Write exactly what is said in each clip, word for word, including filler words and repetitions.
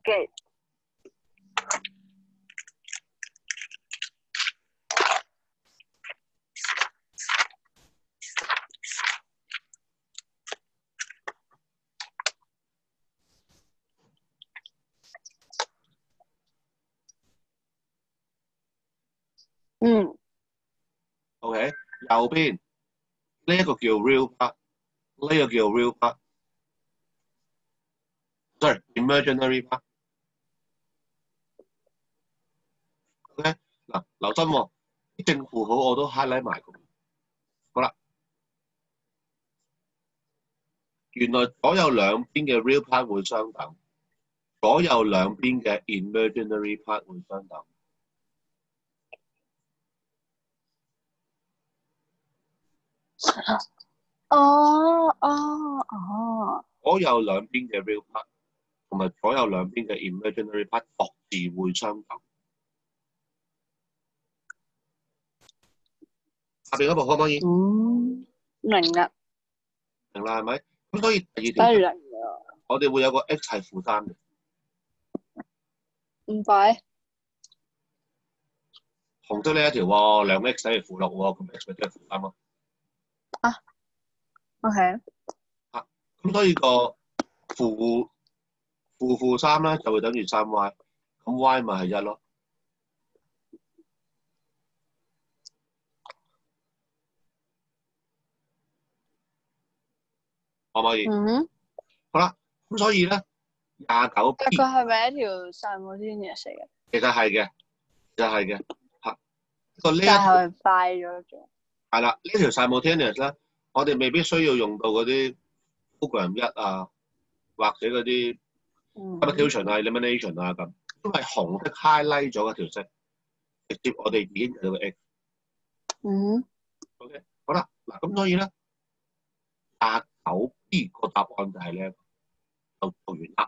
嘅。嗯。 OK，右邊呢一個叫 real part，呢個叫 real part，sorry，imaginary part。OK，嗱，留心喎，啲正負號我都 highlight 埋佢。好啦，原來左右兩邊嘅 real part 會相等，左右兩邊嘅 imaginary part 會相等。 哦哦哦。 左右兩邊嘅 real part 同埋左右兩邊嘅 imaginary part 各自會相等。下邊嗰部可唔可以？ 嗯，明啦。 明啦，係咪？咁所以第二條當然啦。 我哋會有個 x 係負三嘅。 唔快。 紅色呢一條喎，兩 x 等於負六喎，咁 x 咪即係負三咯。 啊 ，OK。 啊，咁所以個負負負三咧就會等於三 y， 咁 y 咪係一咯。可唔可以？ 嗯。 好啦，咁所以咧廿九 B， 但佢係咪一條 simultaneous 嚟嘅？ 其實係嘅，其實係嘅。嚇，個呢一但條係快咗咗。 係啦，呢條 simultaneous 咧，我哋未必需要用到嗰啲 program 一啊，或者嗰啲 substitution 啊、elimination 啊咁，因為紅色 highlight 咗嗰條色，直接我哋已經有個 x。 嗯。 OK， 好啦，嗱咁所以咧廿九 B 個答案就係呢一個，就做完啦，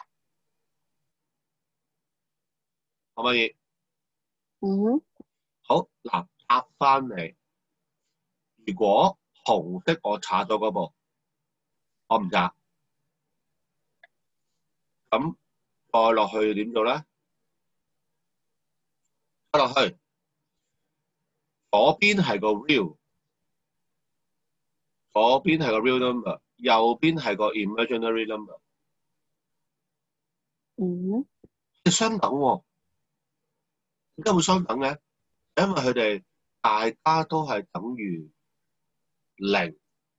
可唔可以？ 嗯。 好，嗱答翻嚟，如果紅色我查咗嗰步，我唔查，咁再落去點做咧？再落去，左邊係個 real， 左邊係個 real number， 右邊係個 imaginary number， 嗯。 係相等喎。點解會相等嘅？因為佢哋大家都係等於零。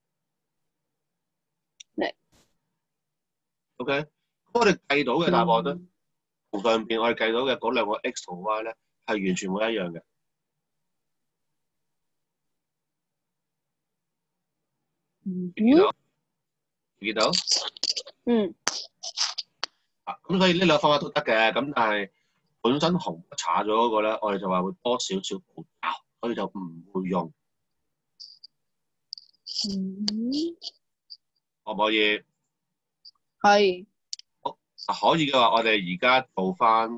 零。 OK，咁我哋計到嘅答案咧， 嗯。 同上邊我哋計到嘅嗰兩個 x 同 y 咧係完全會一樣嘅。 嗯。 見到？見到？ 嗯。 啊，咁所以呢兩個方法都得嘅，咁但係本身紅查咗嗰個咧，我哋就話會多少少步驟，所以就唔會用。 嗯。 可唔可以？ 可以。 好，可以嘅話，我哋而家做翻。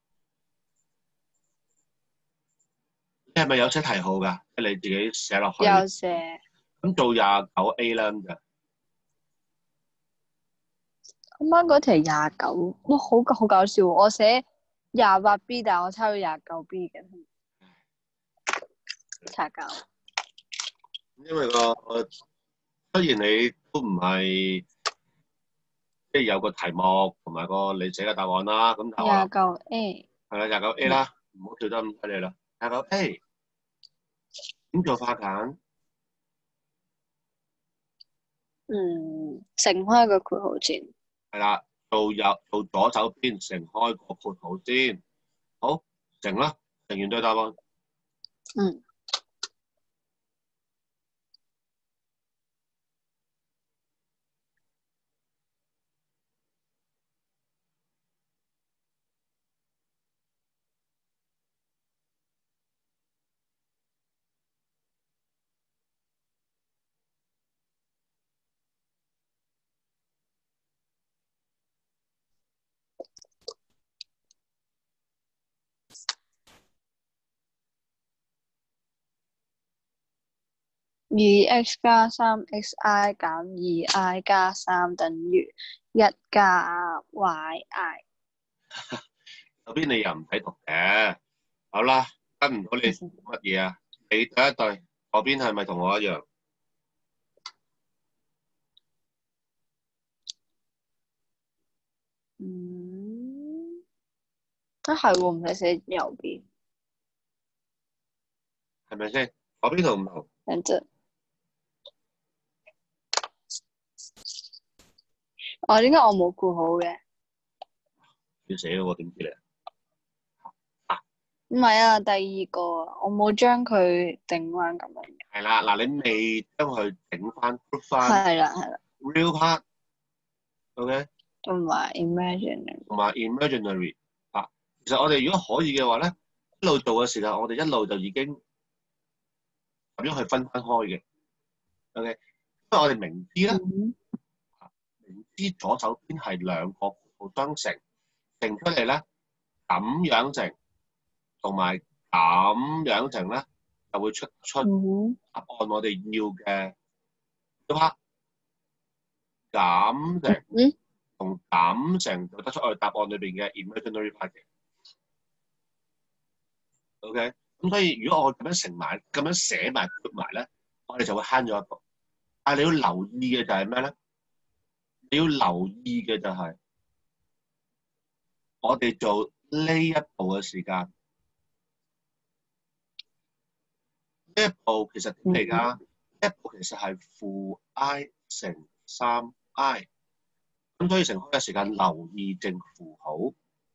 你係咪有寫題號㗎？即係你自己寫落去。 有寫。 咁做廿九 A 啦，咁就。 啱啱嗰題廿九，哇，好好搞笑喎！我寫廿八 B， 但係我抄咗廿九 B 嘅，擦膠。 因為個雖然你都唔係即係有個題目同埋個你寫嘅答案啦，咁但係我廿九 A。 係啦，廿九 A 啦，唔好跳得咁犀利啦。廿九 A 點做法簡？ 嗯，乘開個括號先。 係啦，做右做左手邊乘開個括號先。好，乘啦，乘完對答案。 嗯。二 x 加三 xi 減二 i 加三等於一加 yi。 右邊你又唔使讀嘅。好啦，跟唔到你乜嘢啊？你第一對左邊係咪同我一樣？ 嗯，啊係喎，唔使寫右邊。 係咪先？左邊同唔同？ 等陣，哦，點解我冇顧好嘅？ 要寫嘅喎，點知你？ 唔係啊，第二個啊，我冇將佢整翻咁樣嘅。 係啦，嗱，你未將佢整翻 group 翻係啦係啦， real part，OK， 同埋 imaginary。 同埋 imaginary 啊。其實我哋如果可以嘅話咧，一路做嘅時候，我哋一路就已經咁樣去分翻開嘅，OK。因為我哋明知咧， 嗯明知左手邊係兩個符號相乘，乘出嚟咧咁樣乘，同埋咁樣乘咧，就會出出嗯答案我哋要嘅 real part。咁乘嗯同咁乘就得出我哋答案裏邊嘅 imaginary part 嘅。OK，咁所以如果我咁樣乘埋、咁樣寫埋、括埋咧，我哋就會慳咗一步。但係你要留意嘅就係咩咧？你要留意嘅就係我哋做呢一步嘅時間，呢一步其實點嚟㗎？呢一步其實係負 i 乘三 i， 咁所以乘開嘅時間留意正負號。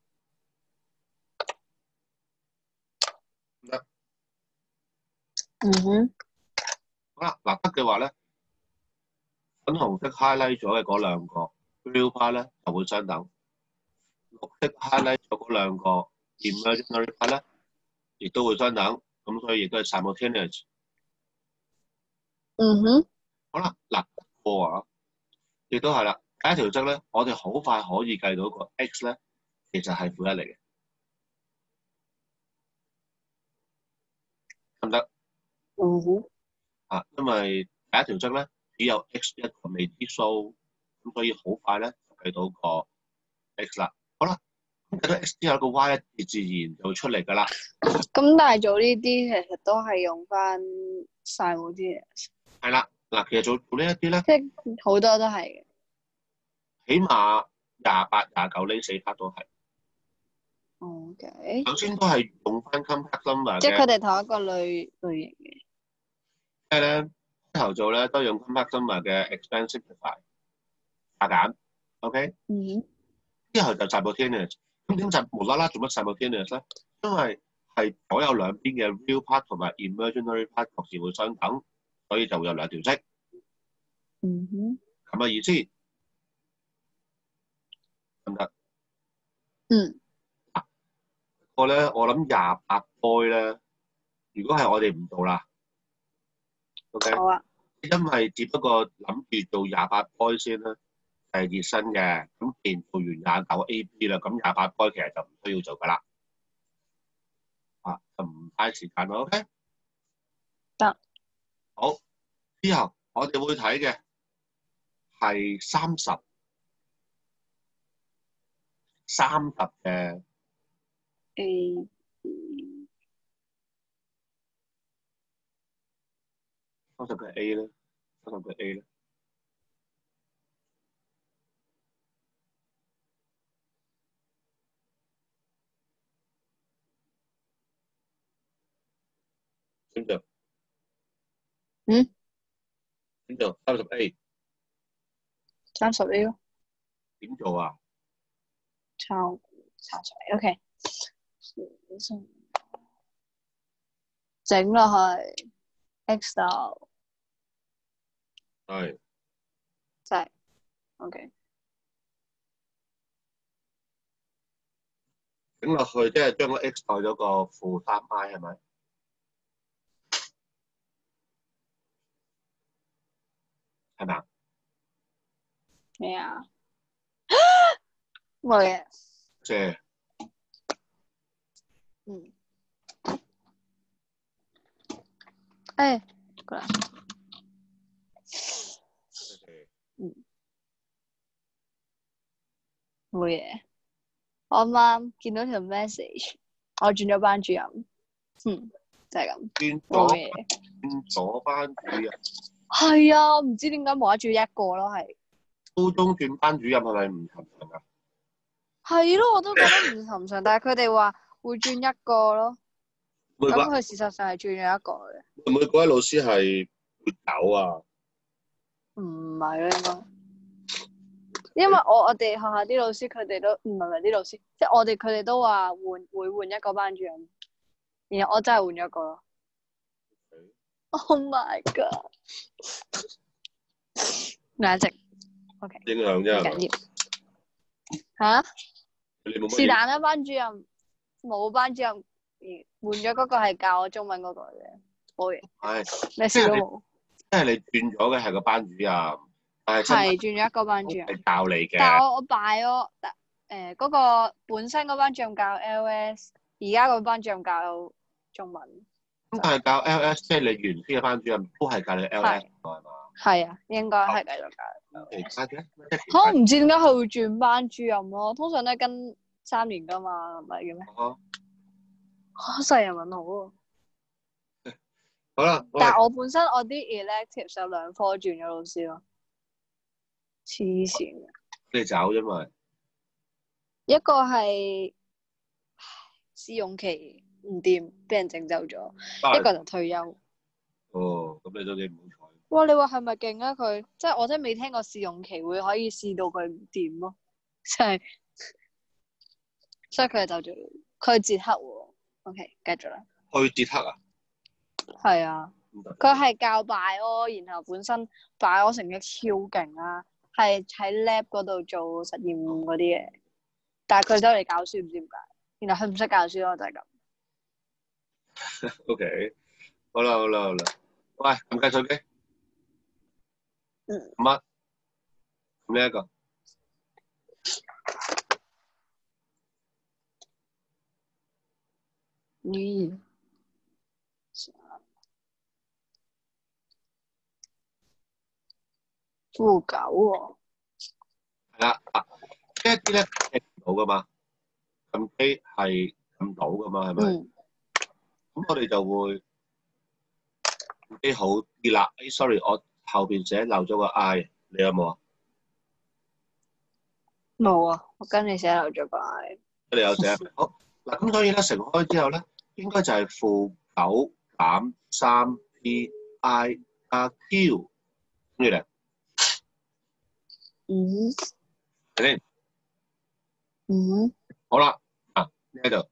得嗯哼， 好啦，嗱得嘅話咧，粉紅色 highlight 咗嘅嗰兩個 real part 咧就會相等，綠色 highlight 咗嗰兩個 imaginary part 咧亦都會相等，咁所以亦都係 simultaneous。 嗯哼， 好啦，嗱個啊，亦都係啦，第一條則咧，我哋好快可以計到個 x 咧，其實係負一嚟嘅，得唔得嗯哼， 啊？因為第一條則咧只有 x 一個未知數，咁所以好快咧就計到個 x 啦。好啦，咁計到 x 之後個 y 咧自然就會出嚟㗎啦。 咁但係做呢啲其實都係用翻晒嗰啲嘢， 係啦，嗱，其實做做呢一啲咧， 即係好多都係嘅。 起碼廿八、廿九呢四 part 都係。 O K， 首先都係用翻 complex number 嘅， 即係佢哋同一個類類型嘅。 即係咧開頭做咧都用 complex number 嘅 expand simplify 加減 ，OK， 嗯之後就 simultaneous。咁點就無啦啦做乜 simultaneous 咧？因為係左右兩邊嘅 real part 同埋 imaginary part 同時會相等，所以就會有兩條式， 嗯哼， 咁嘅意思得唔得？ 嗯， 個咧我諗廿八 boy 咧，如果係我哋唔做啦 ，OK， 好啊。 因為只不過諗住做廿八 boy 先啦。係熱身嘅，咁既然做完廿九 A B 啦，咁廿八 boy 其實就唔需要做噶啦，啊，就唔嘥時間咯。OK， 得。 好，之後我哋會睇嘅係三十三十嘅 A 三十嘅 A 咧，三十嘅 A 咧，點做？ 嗯， 點做？三十 A 三十 A 咯， 點做啊？ 抄抄出嚟。O K，整落去 X 度， 係即係 O K。 整落去，即係將個 X 代咗個負三 I 係咪？係咪啊？ 咩啊？冇嘢。 即係嗯。誒，過來。嗯。冇嘢。 我啱啱見到條 message，我轉咗班主任，嗯，就係、是、咁， 轉冇咗嘢。 轉咗班主任， 係啊，唔知點解冇得轉一個咯，係。 高中轉班主任係咪唔尋常啊？ 係咯，我都覺得唔尋常，但係佢哋話會轉一個咯。咁會唔佢事實上係轉咗一個嘅。 會唔會嗰位老師係會走啊？ 唔係咯，應該。因為我我哋學校啲老師佢哋都唔係唔係啲老師，即係我哋佢哋都話換會換一個班主任，然後我真係換咗一個咯。Oh my god！兩隻，OK， 影響唔啫， 緊要。吓？ 你冇乜是但啦，班主任冇班主任，換咗嗰個係教我中文嗰個嘅，冇嘢， 係咩事都冇。 即係你轉咗嘅係個班主任，但係係轉咗一個班主任， 係教你嘅。 但係我我拜咗，誒嗰個本身嗰班主任教 L S，而家個班主任教中文。 咁但係教 L S，即係你原先嘅班主任都係教你 L S 係嘛？ 係啊，應該係繼續教。 其他嘅？ 我唔知點解佢會轉班主任咯，通常都係跟三年噶嘛，唔係嘅咩？ 啊嚇，世人問號啊！ 好啦， 但係我本身我啲 electives 有兩科轉咗老師咯，黐線嘅。 你走因為一個係試用期唔掂，俾人整走咗；一個就退休。 哦，咁你都幾唔好彩。 哇！你話係咪勁啊？佢即係我真係未聽過試用期會可以試到佢唔掂咯，即係，所以佢就走咗。佢係捷克喎。OK，繼續啦。 去捷克啊？ 係啊，佢係教 bio，然後本身 bio 成績超勁啊，係喺 lab 嗰度做實驗嗰啲嘢，但係佢走嚟教書唔知點解，然後佢唔識教書咯，就係咁。 OK，好啦好啦好啦，喂，撳計手機。 嗯。 乜？咁呢一個？ 咦？副狗喎。 係啦，啊，呢一啲咧聽唔到噶嘛，撳機係撳到噶嘛，係咪？ 嗯。 咁我哋就會機好啲啦。誒，sorry，我後邊寫漏咗個 I，你有冇啊？ 冇啊，我跟你寫漏咗個 I。 你有寫？好嗱，咁所以咧乘開之後咧，應該就係負九減三 P I 加 Q，跟住咧， 嗯。 係先？ 嗯。 好啦，啊呢度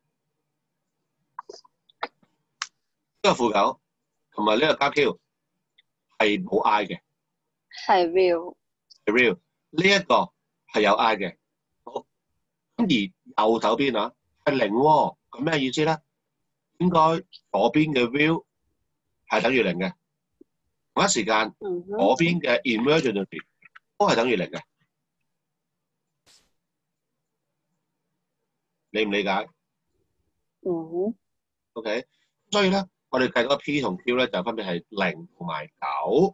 呢個負九同埋呢個加 Q 係冇 I 嘅， 係 real。 係 real。呢一個係有 I 嘅。好，咁而右手邊啊係零喎，咁咩意思咧？應該左邊嘅 real 係等於零嘅，同一時間左邊嘅 emergency 都係等於零嘅。理唔理解？ 嗯。 OK，所以咧，我哋計嗰個 P 同 Q 咧就分別係零同埋九，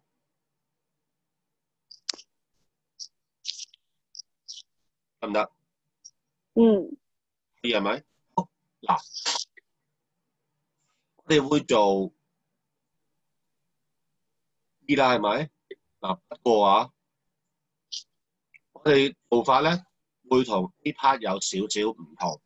得唔得？ 嗯。 可以係咪？好嗱，我哋會做二啦，係咪？嗱，不過啊，我哋做法咧會同呢 part 有少少唔同。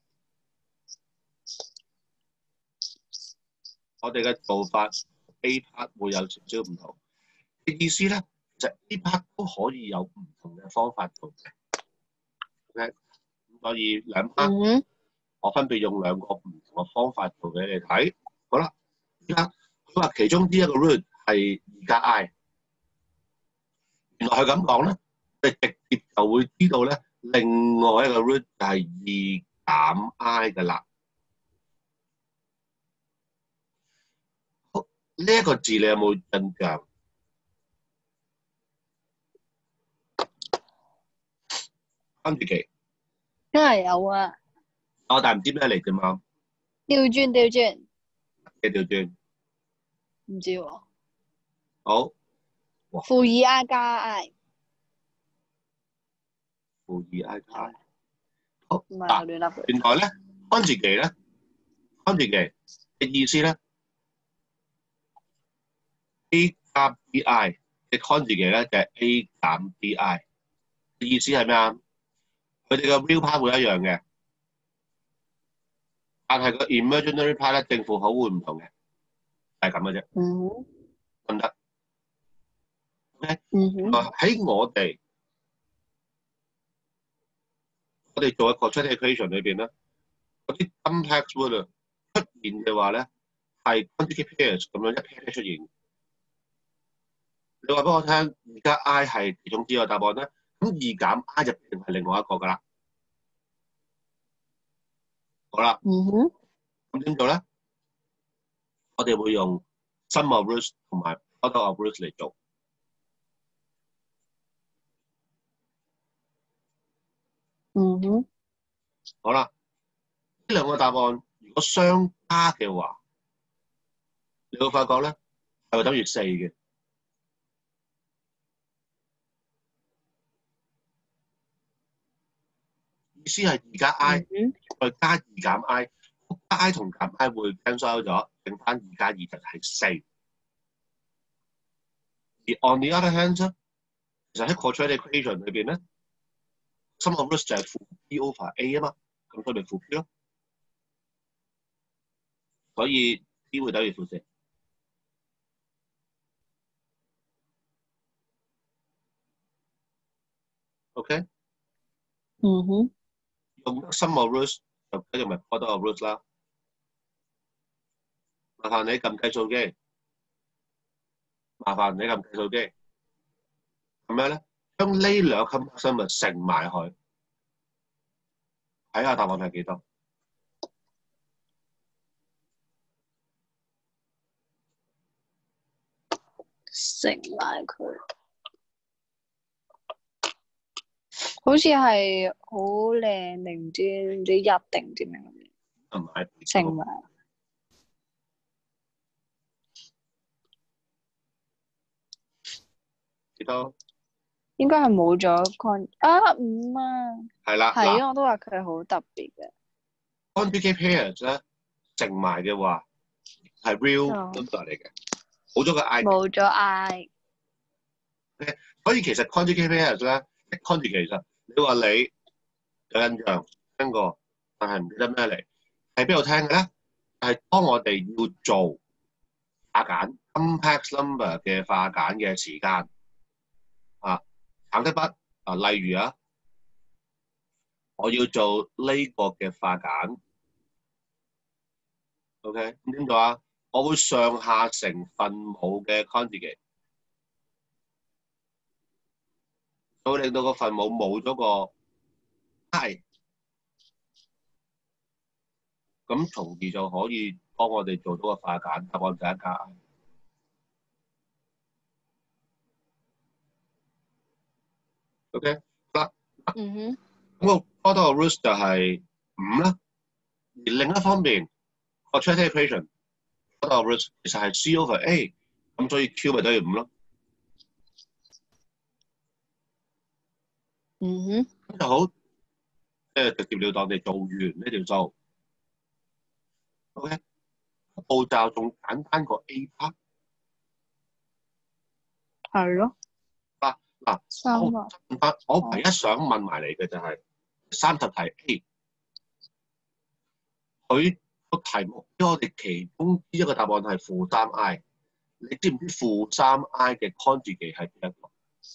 我哋嘅做法 A part 會有少少唔同嘅意思咧，其實呢 part 都可以有唔同嘅方法做嘅。OK，咁所以兩 part、嗯、我分別用兩個唔同嘅方法做俾你睇。好啦，而家佢話其中呢一個 root 係二加 I， 原來係咁講咧，你直接就會知道咧，另外一個 root 就係二減 I 嘅啦。呢一個字你有冇印象？跟住記， 梗係有啊。 我但係唔知咩嚟啫嘛。 調轉調轉。 嘅調轉。 唔知喎。 好。 負二 I 加 I。 負二 I 加 I。 好唔係嗱， 我亂噏嘅。 原來咧 conjugate 咧 conjugate 嘅意思咧 A 加 B I 嘅 conjugate 咧就係 A 減 B I 嘅意思係咩啊？佢哋嘅 real part 會一樣嘅，但係個 imaginary part 咧正負號會唔同嘅，係咁嘅啫， 嗯得唔得？OK， 嗯哼， 喺我哋我哋做嘅 quadratic equation 裏邊咧，嗰啲 complex word 出現嘅話咧，係 conjugate pairs 咁樣一 pair pair 出現。你話俾我聽，而家 I 係其中之一個答案咧，咁二減 I 就一定係另外一個㗎啦。好啦， 嗯哼， 咁點做咧？我哋會用 sum of roots 同埋 product of roots 嚟做。 嗯哼， 好啦，呢兩個答案如果相加嘅話，你會發覺咧係會等於四嘅。意思係二加 I 嗯再加二減 I，加 I 同減 I 會 cancel 咗，剩翻二加二就係四。而 on the other hand 咧，其實喺 quadratic equation 裏邊咧 ，sum of roots 就係負 B over A 啊嘛，咁所以咪負 P 咯。所以 P 會等於負四。OK， 嗯哼， 用 sum of roots 就繼續咪 product of roots 啦。麻煩你撳計數機，麻煩你撳計數機。咁樣咧，將呢兩個 complex number 乘埋佢，睇下答案係幾多？ 食埋佢，好似係好靚定唔知唔知一定點樣嘅， 唔係食埋。 幾多？ 應該係冇咗 con 啊五啊， 係啦， 係啊，我都話佢係好特別嘅。 conjugate pairs 咧乘埋嘅話係 real number 嚟嘅，冇咗個 I。 冇咗 I。 所以其實 conjugate pairs 咧 ，conjugate 其實你話你有印象聽過，但係唔記得咩嚟，喺邊度聽嘅咧？係當我哋要做化簡 complex number 嘅化簡嘅時間啊，橙色筆啊，例如啊，我要做呢個嘅化簡 ，OK，咁點做啊？我會上下乘分母嘅 conjugate， 就會令到個分母冇咗個 I， 咁從而就可以幫我哋做到個化簡，答案就係一加 I。OK， 好啦， 嗯哼， 咁個 product of roots 就係五啦。而另一方面，個 quadratic equation product of roots 其實係 C over A， 咁所以 Q 咪等於五咯。 嗯哼， 咁就好，即係直接了當地做完呢條數。OK，步驟仲簡單過 A part。 係咯。 嗱嗱， 三啊， 我我唯一想問埋你嘅就係三十題 A， 佢個題目俾我哋其中之一個答案係負三 I， 你知唔知負三 I 嘅 conjugate 係邊一個？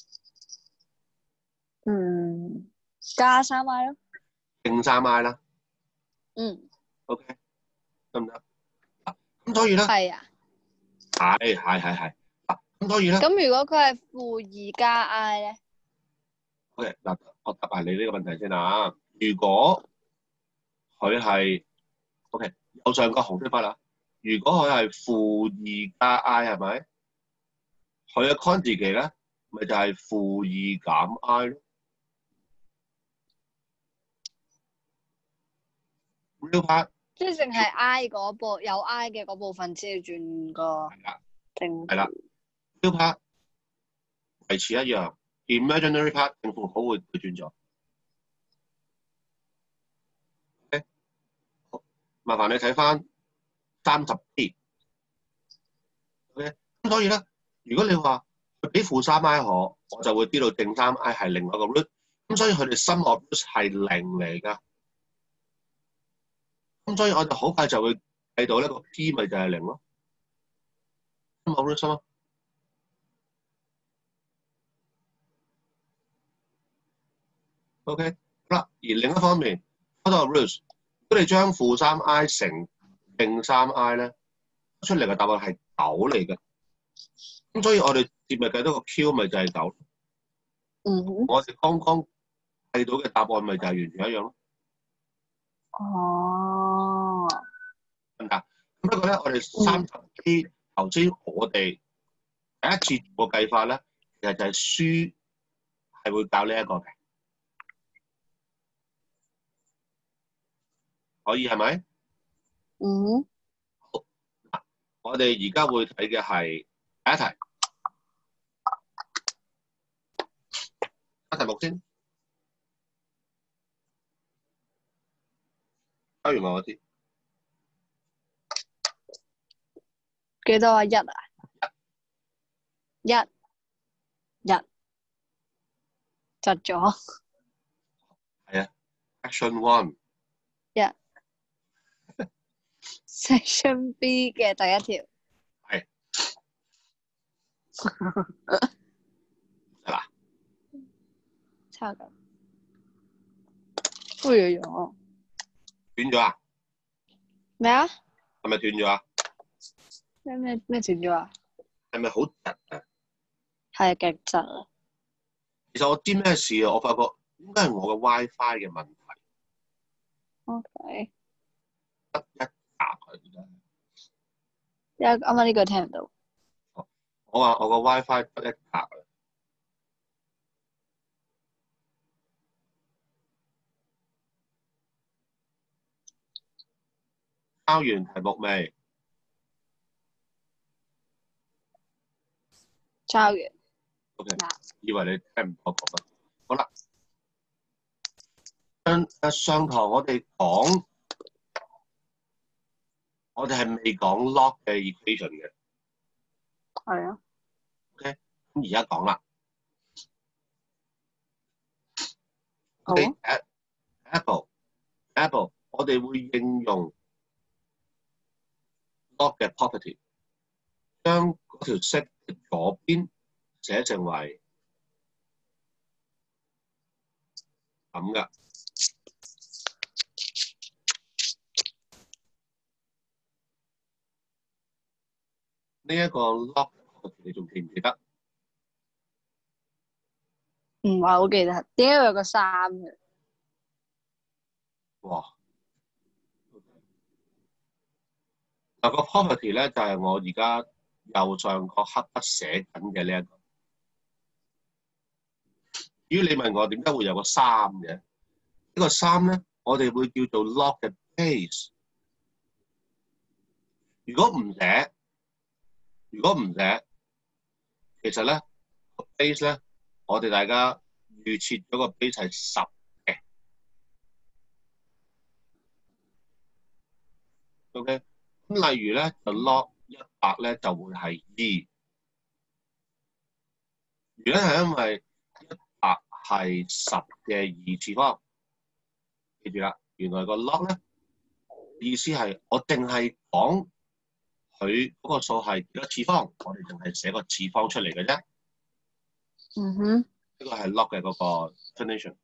嗯，加三 I 咯。 正三 I 啦。 嗯。 OK， 得唔得？咁所以咧， 係啊。 係係係係。嗱，咁所以咧， 咁如果佢係負二加 I 咧 ？OK， 嗱，我答埋你呢個問題先啊。如果佢係 OK， 右上角紅色筆啦。如果佢係負二加 I 係咪？佢嘅 conjugate 咧，咪就係負二減 I 咯。real part 即係淨係 I 嗰部有 I 嘅嗰部分先要轉個係啦， 正係啦。real part 維持一樣 ，imaginary part 正負好會會轉咗。 麻煩你睇翻三十 B。OK， 咁所以咧，如果你話佢俾負三 I 我，我就會知道正三 I 係另外一個 root。咁所以佢哋 sum of roots 係零嚟㗎。咁所以我哋好快就會計到呢個 P 咪就係零咯。sum of roots 啊。OK， 好啦。而另一方面 ，order of roots， 如果你將負三 I 乘正三 I 咧，出嚟嘅答案係九嚟嘅。咁所以我哋接咪計到個 Q 咪就係九。 嗯哼。 我哋剛剛計到嘅答案咪就係完全一樣咯。 哦。 明白？咁不過咧，我哋三十 B 頭先我哋第一次做個計法咧，其實就係書係會教呢一個嘅，可以係咪？ 嗯。 好，嗱，我哋而家會睇嘅係第一題，睇題目先。交完我知。 幾多啊？一啊？一日窒咗。 係啊 ，Action One。 一 Section B 嘅第一條。 係。係啦。 差咁。哎呀呀！ 斷咗啊？ 咩啊？ 係咪斷咗啊？ 咩咩咩斷咗啊？ 係咪好窒啊？ 係極窒啊！ 其實我知咩事啊？我發覺應該係我嘅 WiFi 嘅問題。 OK。 得一格啊！而家。 因為啱啱呢個聽唔到。 我話我個 WiFi 得一格啊！交完題目未？ 抄完。 O K。 嗱。 以為你聽唔到我講乜？好啦，上誒上堂我哋講，我哋係未講 log 嘅 equation 嘅。 係啊。 O K， 咁而家講啦。 好。 我哋 Apple Apple， 我哋會應用 log 嘅 property， 將嗰條式嘅左邊寫成為咁嘅。呢一個 log 你仲記唔記得？ 唔係好記得，點解會有個三嘅？ 哇！嗱，個 property 咧就係我而家右上角黑筆寫緊嘅呢一個。至於你問我點解會有個三嘅？呢個三咧，我哋會叫做 log 嘅 base。如果唔寫，如果唔寫，其實咧個 base 咧，我哋大家預設咗個 base 係十嘅。OK， 咁例如咧就 log 一百咧就會係二。原因係因為一百係十嘅二次方，記住啦，原來個 log 咧意思係我淨係講佢嗰個數係幾多次方，我哋淨係寫個次方出嚟嘅啫。 嗯哼。 呢個係 log 嘅嗰個 definition。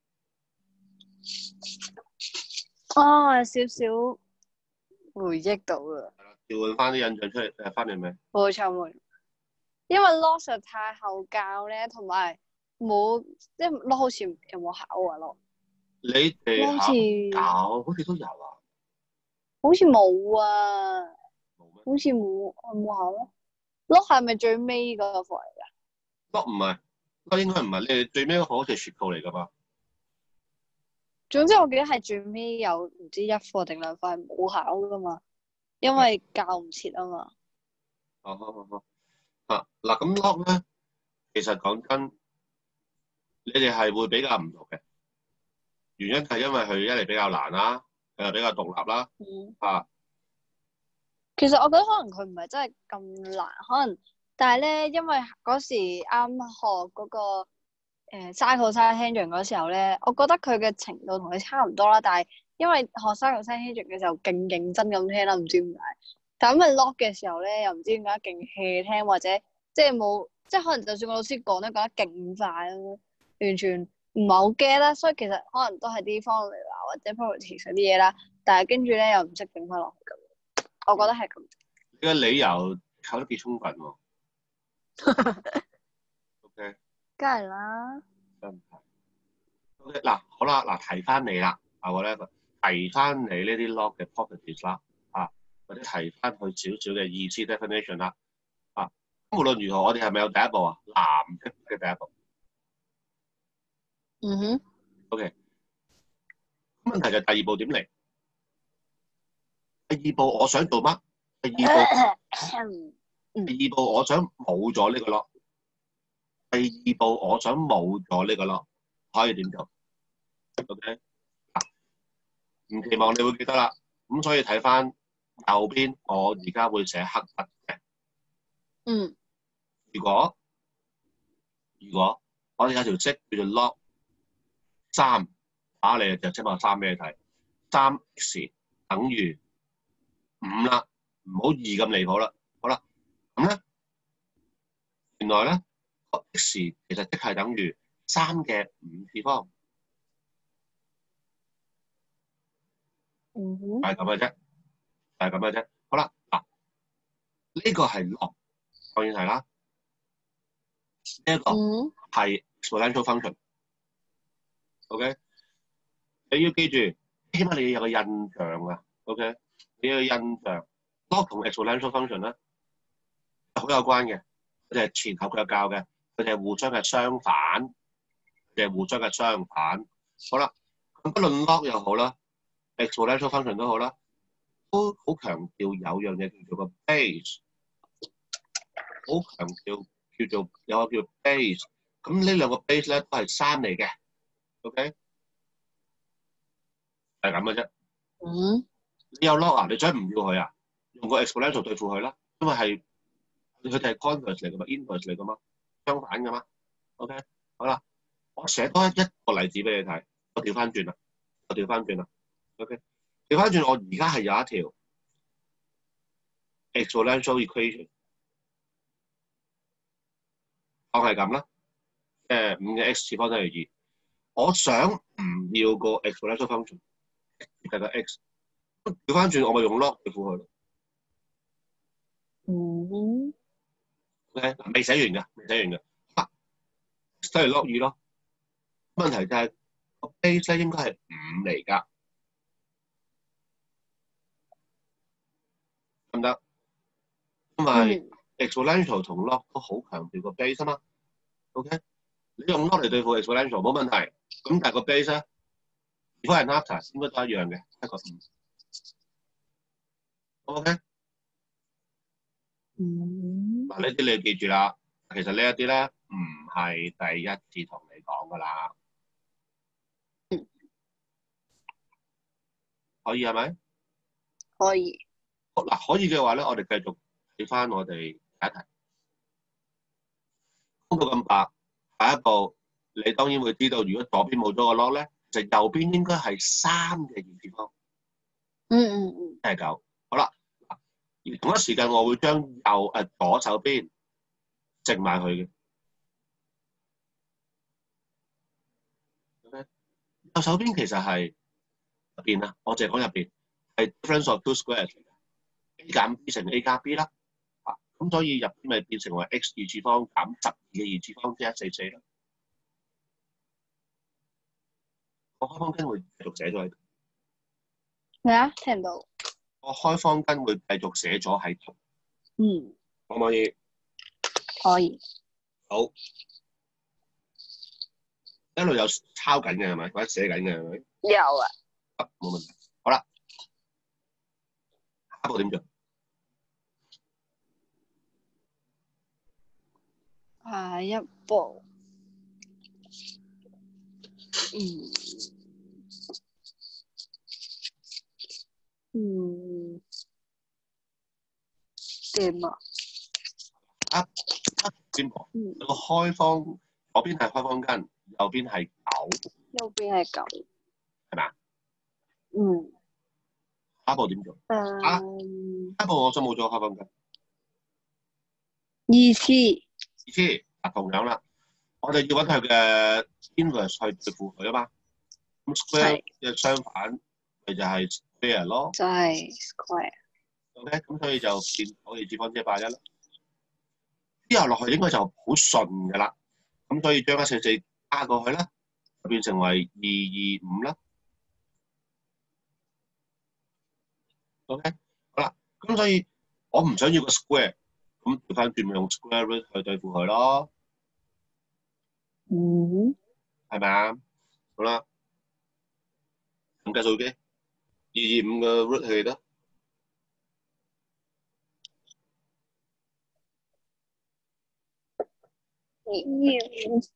哦，有少少回憶到啦。 係啦，調換翻啲印象出嚟，誒，翻嚟未？ 冇錯冇錯。因為 log 實在太後教咧，同埋冇即係 log 好似有冇考啊 log？ 你哋好似考好似都有啊？ 好似冇啊， 冇咩好似冇冇考咯。log 係咪最尾嗰個課嚟㗎 ？log 唔係，log 應該唔係。你哋最尾嗰課好似係雪套嚟㗎嘛？ 總之我記得係最尾有唔知一課定兩課係冇考㗎嘛，因為教唔切啊嘛。 哦，好好好。啊，嗱，咁 log 咧，其實講真，你哋係會比較唔同嘅。原因係因為佢一嚟比較難啦， 誒比較獨立啦。 嗯。 啊， 其實我覺得可能佢唔係真係咁難，可能但係咧，因為嗰時啱學嗰、個誒 Cycle Side Tangent 嗰時候咧，我覺得佢嘅程度同你差唔多啦。但係因為學 Cycle Side Tangent 嘅時候勁認真咁聽啦，唔知點解。但係因為 lock 嘅時候咧，又唔知點解勁 hea 聽，或者即係冇，即係可能就算個老師講都講得勁快咯，完全唔係好 get 啦。所以其實可能都係啲 formula 或者 properties 嗰啲嘢啦，但係跟住咧又唔識整翻落去咁。我覺得係咁。 你嘅理由靠得幾充分喎。OK， 梗係啦。 真係。OK，嗱好啦，嗱提翻你啦，啊我咧提翻你呢啲 log 嘅 properties 啦，啊或者提翻佢少少嘅意思 definition 啦，啊無論如何，我哋係咪有第一步啊？藍色嘅第一步。 嗯哼。 OK，咁問題就係第二步點嚟？第二步我想做乜？第二步，第二步我想冇咗呢個 log。第二步我想冇咗呢個 log，可以點做 ？OK， 唔期望你會記得啦。咁所以睇翻右邊，我而家會寫黑筆嘅。 嗯。 如果如果我哋有條式叫做 log 三，打你就即係話三俾你睇，三 x 等於五啦，唔好二咁離譜啦。好啦，咁咧原來咧個 x 其實即係等於三嘅五次方， 嗯哼。 係咁嘅啫，係咁嘅啫。好啦，嗱呢個係 log，當然係啦。呢一個係 exponential function。OK， 你要記住，起碼你要有個印象啊。OK， 你要有印象 log 同 exponential function 咧好有關嘅，佢哋係前後腳教嘅，佢哋係互相嘅相反，佢哋係互相嘅相反。好啦，咁不論 log 又好啦 ，exponential function 都好啦，都好強調有樣嘢叫做個 base， 好強調叫做有個叫 base。咁呢兩個 base 咧都係三嚟嘅 ，OK， 係咁嘅啫。 嗯。 你有 log 啊？你想唔要佢啊？用個 exponential 對付佢啦，因為係佢哋係 converse 嚟噶嘛 ，inverse 嚟噶嘛，相反噶嘛。OK， 好啦，我寫多一個例子俾你睇。我調翻轉啦，我調翻轉啦。OK， 調翻轉，我而家係有一條 exponential equation， 當係咁啦。誒五嘅 x 次方等於二，我想唔要個 exponential function， 係個 x， 調翻轉我咪用 log 對付佢咯。 嗯。 OK， 未寫完㗎，未寫完㗎。啊，都係 log 二咯。問題就係個 base 咧應該係五嚟㗎，得唔得？因為 exponential 同 log 都好強調個 base 啊嘛。OK， 你用 log 嚟對付 exponential 冇問題。咁但係個 base 咧 before and after 應該都一樣嘅，一個五。OK。 嗯。 嗱，呢啲你要記住啦。其實呢一啲咧唔係第一次同你講㗎啦。可以係咪？ 可以。 嗱，可以嘅話咧，我哋繼續睇翻我哋第一題。公到咁白，下一步你當然會知道，如果左邊冇咗個 log 咧，就右邊應該係三嘅二次方。 嗯嗯嗯。 即係九。好啦，而同一時間我會將右誒、呃、左手邊剩埋佢嘅。Okay? 右手邊其實係入邊啊，我淨係講入邊係 difference of two squares 嚟嘅 ，a 減 b 乘 a 加 b 啦。啊，咁所以入邊咪變成為 x 二次方減十二嘅二次方，即係一四四啦。我開方根會繼續寫咗喺度。 咩啊？聽唔到。 我開方根會繼續寫咗喺度。 嗯。 可唔可以？ 可以。 好。一路有抄緊嘅係咪？或者寫緊嘅係咪？ 有啊。 啊，冇問題。好啦，下一步點做？ 下一步，嗯， 嗯，點啊？ 啊啊邊個？ 嗯， 有個開方，左邊係開方根，右邊係九， 右邊係九。 係咪啊？ 嗯。 下一步點做？ 誒、 啊，下一步我想冇咗開方根。 二次。 二次啊，同樣啦，我哋要揾佢嘅 inverse 去對付佢啊嘛。咁 square 嘅相反咪就係 square 咯。 就係 square。 OK，咁所以就變我哋次方之一百一啦。之後落去應該就好順㗎啦。咁所以將一四四加過去啦，就變成為二二五啦。OK，好啦，咁所以我唔想要個 square，咁調翻轉咪用 square root 去對付佢咯。 嗯。 係咪啊？好啦，咁計數機，二二五嘅 root 係幾多？ 二二五。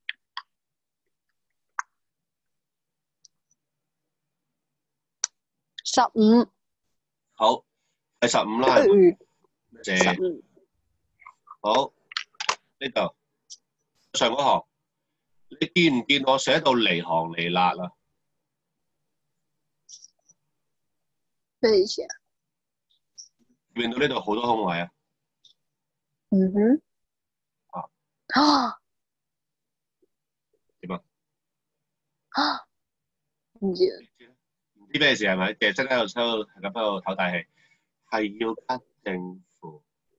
十五。 好，係十五啦，係咪？謝。 十五。 好，呢度上嗰行，你見唔見我寫到離行離辣啊？ 咩意思啊？ 見到呢度好多空位啊？ 嗯哼。 啊啊點啊？ 啊！唔知啊。 唔知咩事係咪？其實真喺度喺度係咁喺度唞大氣，係要加正負。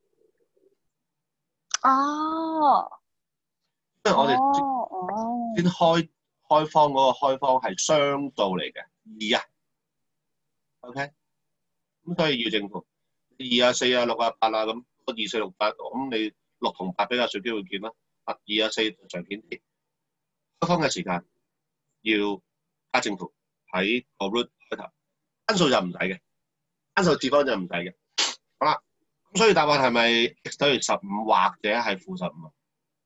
哦。 因為我哋哦哦。 先開開方嗰個開方係雙數嚟嘅，二啊 ，OK，咁所以要正負二啊、四啊、六啊、八啊咁，二四六八，咁你六同八比較少機會見啦，啊二啊四常見啲，開方嘅時間要加正負喺個 root 開頭，單數就唔使嘅，單數次方就唔使嘅，好啦，咁所以答案係咪 x 等於十五或者係負十五啊？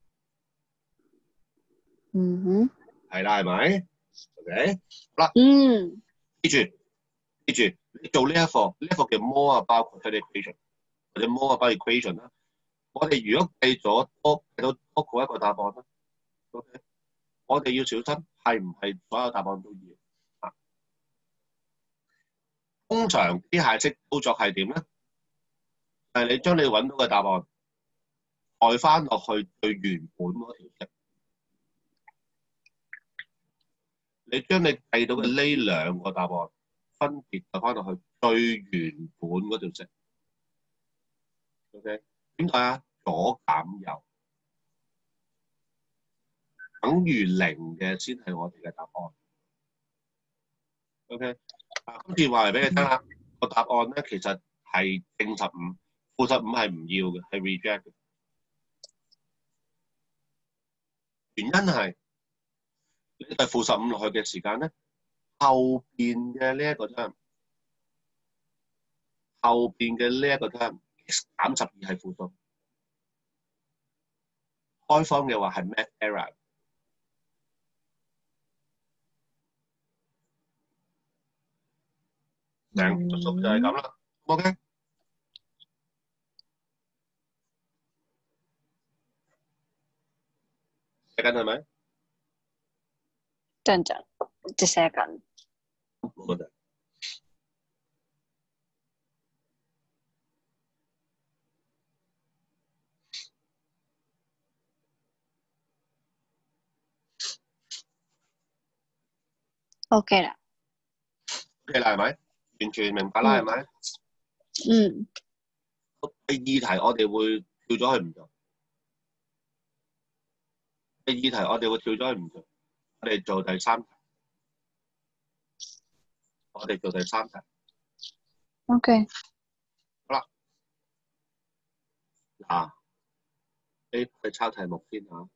嗯哼。 係啦，係咪 ？OK，好啦， 嗯。 記住。記住，你做呢一課，呢一課叫 more about quadratic equation 或者 more about equation 啦。我哋如果計咗多計到多過一個答案啦 ，OK，我哋要小心係唔係所有答案都要啊？通常機械式操作係點咧？係你將你揾到嘅答案代翻落去最原本嗰條式，你將你計到嘅呢兩個答案分別代翻落去最原本嗰條式。OK， 點解啊？左減右等於零嘅先係我哋嘅答案。OK， 啊，今次話嚟俾你聽啦，個答案咧其實係正十五，負十五係唔要嘅，係 reject 嘅。原因係你係負十五落去嘅時間咧，後邊嘅呢一個 term， 後邊嘅呢一個 term x 減十二係負數，開方嘅話係 math error。成個數就係咁啦 ，OK？寫緊係咪？ 等陣，即寫緊。 冇問題。 OK 啦。 OK 啦，係咪？完全明白啦，係咪？ 嗯。 第二題我哋會跳咗去唔做。第二題我哋會跳咗去唔做，我哋做第三題。我哋做第三題。 OK。 好啦，嗱，你去抄題目先嚇。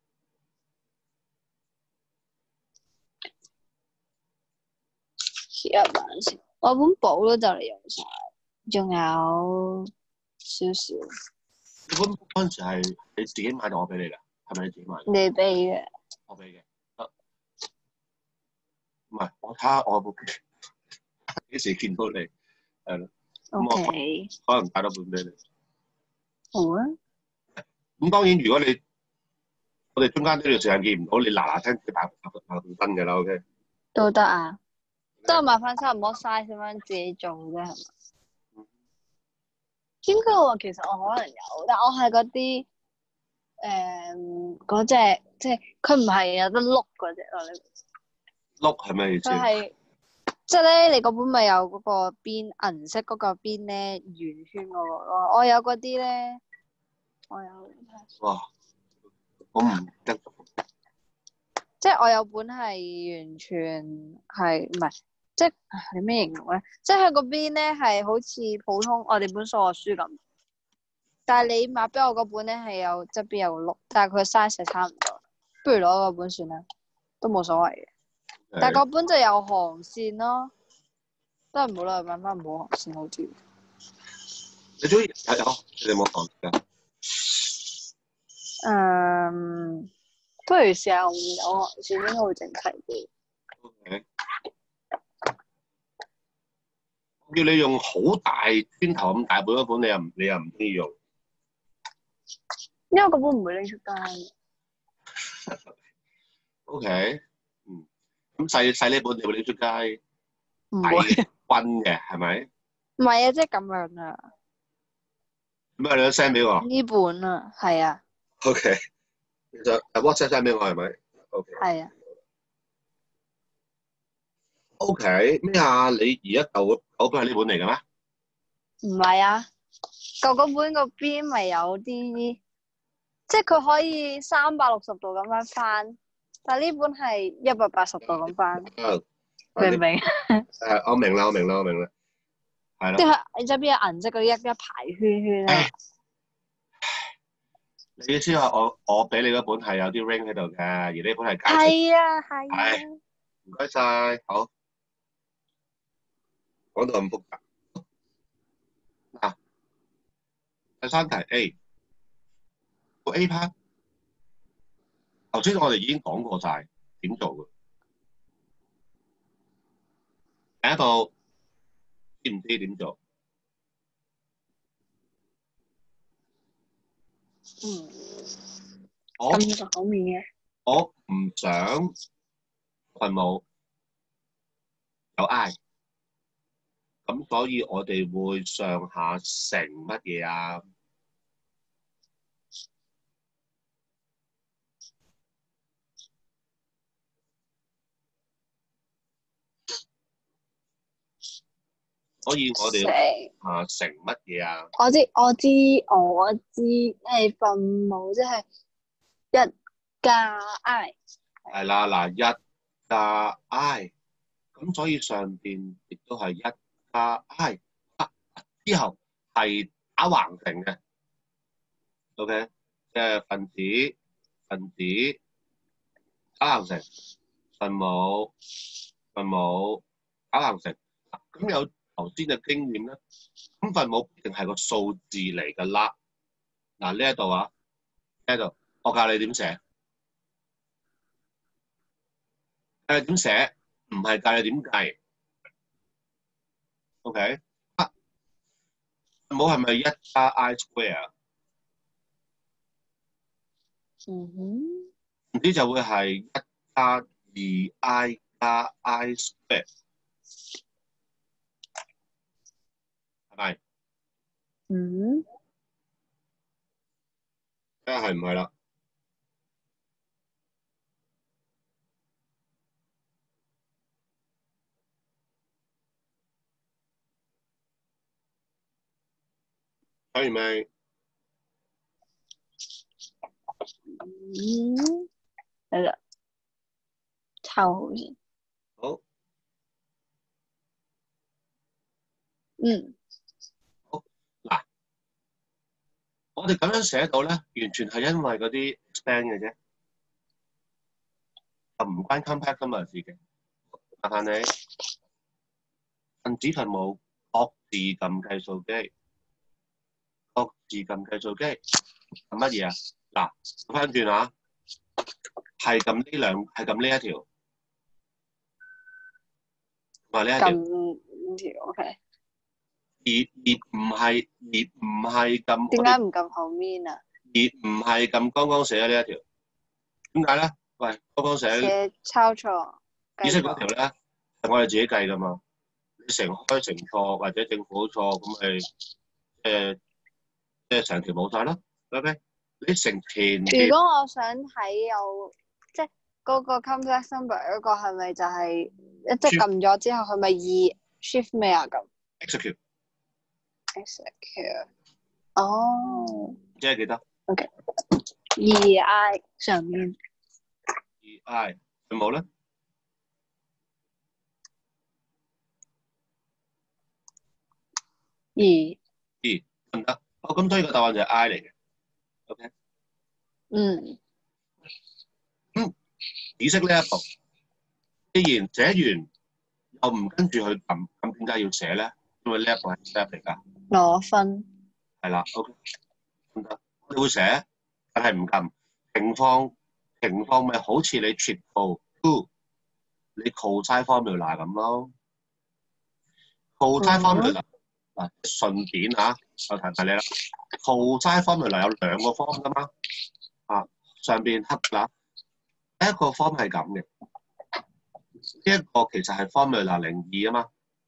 一晚先，我本簿都就嚟用晒，仲有少少。 你本嗰陣時係你自己買定我俾你㗎？係咪你自己買？ 你俾嘅。 我俾嘅。得。唔係，我睇下我部機幾時見到你。 係咯。 O K。 可能帶多本俾你。 好啊。 咁當然，如果你我哋中間呢段時間見唔到，你嗱嗱聲要打打打本新嘅啦。O K。 都得啊。都係買翻差唔多 size 咁樣自己做啫，係嘛？應該我其實我可能有，但我係嗰啲誒嗰隻，即係佢唔係有得碌嗰隻咯。你碌係咩意思？ 佢係即係咧，你嗰本咪有嗰個邊銀色嗰個邊咧圓圈嗰個咯。我有嗰啲咧，我有。 哇！我唔得。 即係我有本係完全係唔係，即係你咩形容咧？即係佢嗰邊咧係好似普通我哋本數學書咁，但係你買俾我嗰本咧係有側邊有個碌，但係佢 size 係差唔多，不如攞嗰本算啦，都冇所謂嘅。 係但係嗰本就有航線咯，都係唔好啦，買翻冇航線好啲。 你中意睇有？你有冇航線㗎？ 嗯，不如試下用有航線，應該會整齊啲。 Okay. 叫你用好大磚頭咁大本嗰本，你又唔你又唔中意用， 因為嗰本唔會拎出街。 O K， 嗯，咁細細呢本你會拎出街？ 唔會。 溫嘅係咪？ 唔係啊，即係咁樣啊。 咁啊，你都 send 俾我。 呢本啊，係啊。 O K， 就 WhatsApp send 俾我係咪 ？O K。 係啊。 O K， 咩啊？你而家舊嗰本係呢本嚟嘅咩？ 唔係啊，舊嗰本個邊咪有啲，即係佢可以三百六十度咁樣翻，但係呢本係一百八十度咁翻，明唔明？ 誒，我明啦，我明啦，我明啦，係啦。 即係你側邊有銀色嗰啲一一排圈圈咧。 你意思話我我俾你嗰本係有啲 ring 喺度嘅，而呢本係膠色。 係啊，係啊。 係，唔該晒，好。講到咁複雜。嗱，第三題 A， 個 A part， 頭先我哋已經講過晒點做嘅。第一步知唔知點做？ 嗯。 我咁手面嘅。 我唔想分母有 I， 咁所以我哋會上下乘乜嘢啊？所以我哋啊乘乜嘢啊？ 我知我知我知，誒分母即係一加 I。 係啦，嗱一加 I， 咁所以上邊亦都係一加 I， 啊之後係打橫乘嘅 ，OK， 即係分子分子打橫乘，分母分母打橫乘，咁有頭先嘅經驗咧，咁分母一定係個數字嚟㗎啦。嗱呢一度啊，呢一度我教你點寫，教你點寫，唔係教你點計。OK， 啊，分母係咪一加 I square？ 嗯哼。 唔知就會係一加二 I 加 I square， 係咪？ 嗯。 睇下係唔係啦？睇完未？ 嗯。係啦，抄好先。 好。 嗯。 好。嗱，我哋咁樣寫到咧，完全係因為嗰啲 expand 嘅啫，就唔關 compact 㗎嘛，自己。麻煩你分子分母各自撳計數機，各自撳計數機撳乜嘢啊？嗱，倒翻轉啊，係撳呢兩，係撳呢一條，同埋呢一條。 撳呢條 OK。 而而唔係而唔係咁， 點解唔撳後面啊？ 而唔係咁剛剛寫呢一條，點解咧？喂，剛剛寫寫抄錯， 意識嗰條咧係我哋自己計噶嘛？你乘開乘錯或者正負錯咁咪誒即係成條冇晒咯。OK，你乘前如果我想睇有即係嗰個 complex number 嗰個係咪就係、是、即係撳咗之後佢咪二 shift 咩啊咁 execute execute 哦， 即係幾多 ？OK， 二 I 上面二 I 有冇咧？ 二二唔得，哦咁所以個答案就係 I 嚟嘅。OK， 嗯嗯，紫色呢一步，既然寫完又唔跟住去撳，咁點解要寫咧？因為呢一步係 step 嚟㗎。 攞分係啦 ，OK，唔得，我哋會寫，但係唔撳。情況情況咪好似你 triple two，你 cosine formula 咁咯。cosine formula 嗱，順便嚇，我提提你啦。cosine formula 有兩個 form 㗎嘛，啊上邊黑啦，第一個 form 係咁嘅，呢一個其實係 formula 零二啊嘛。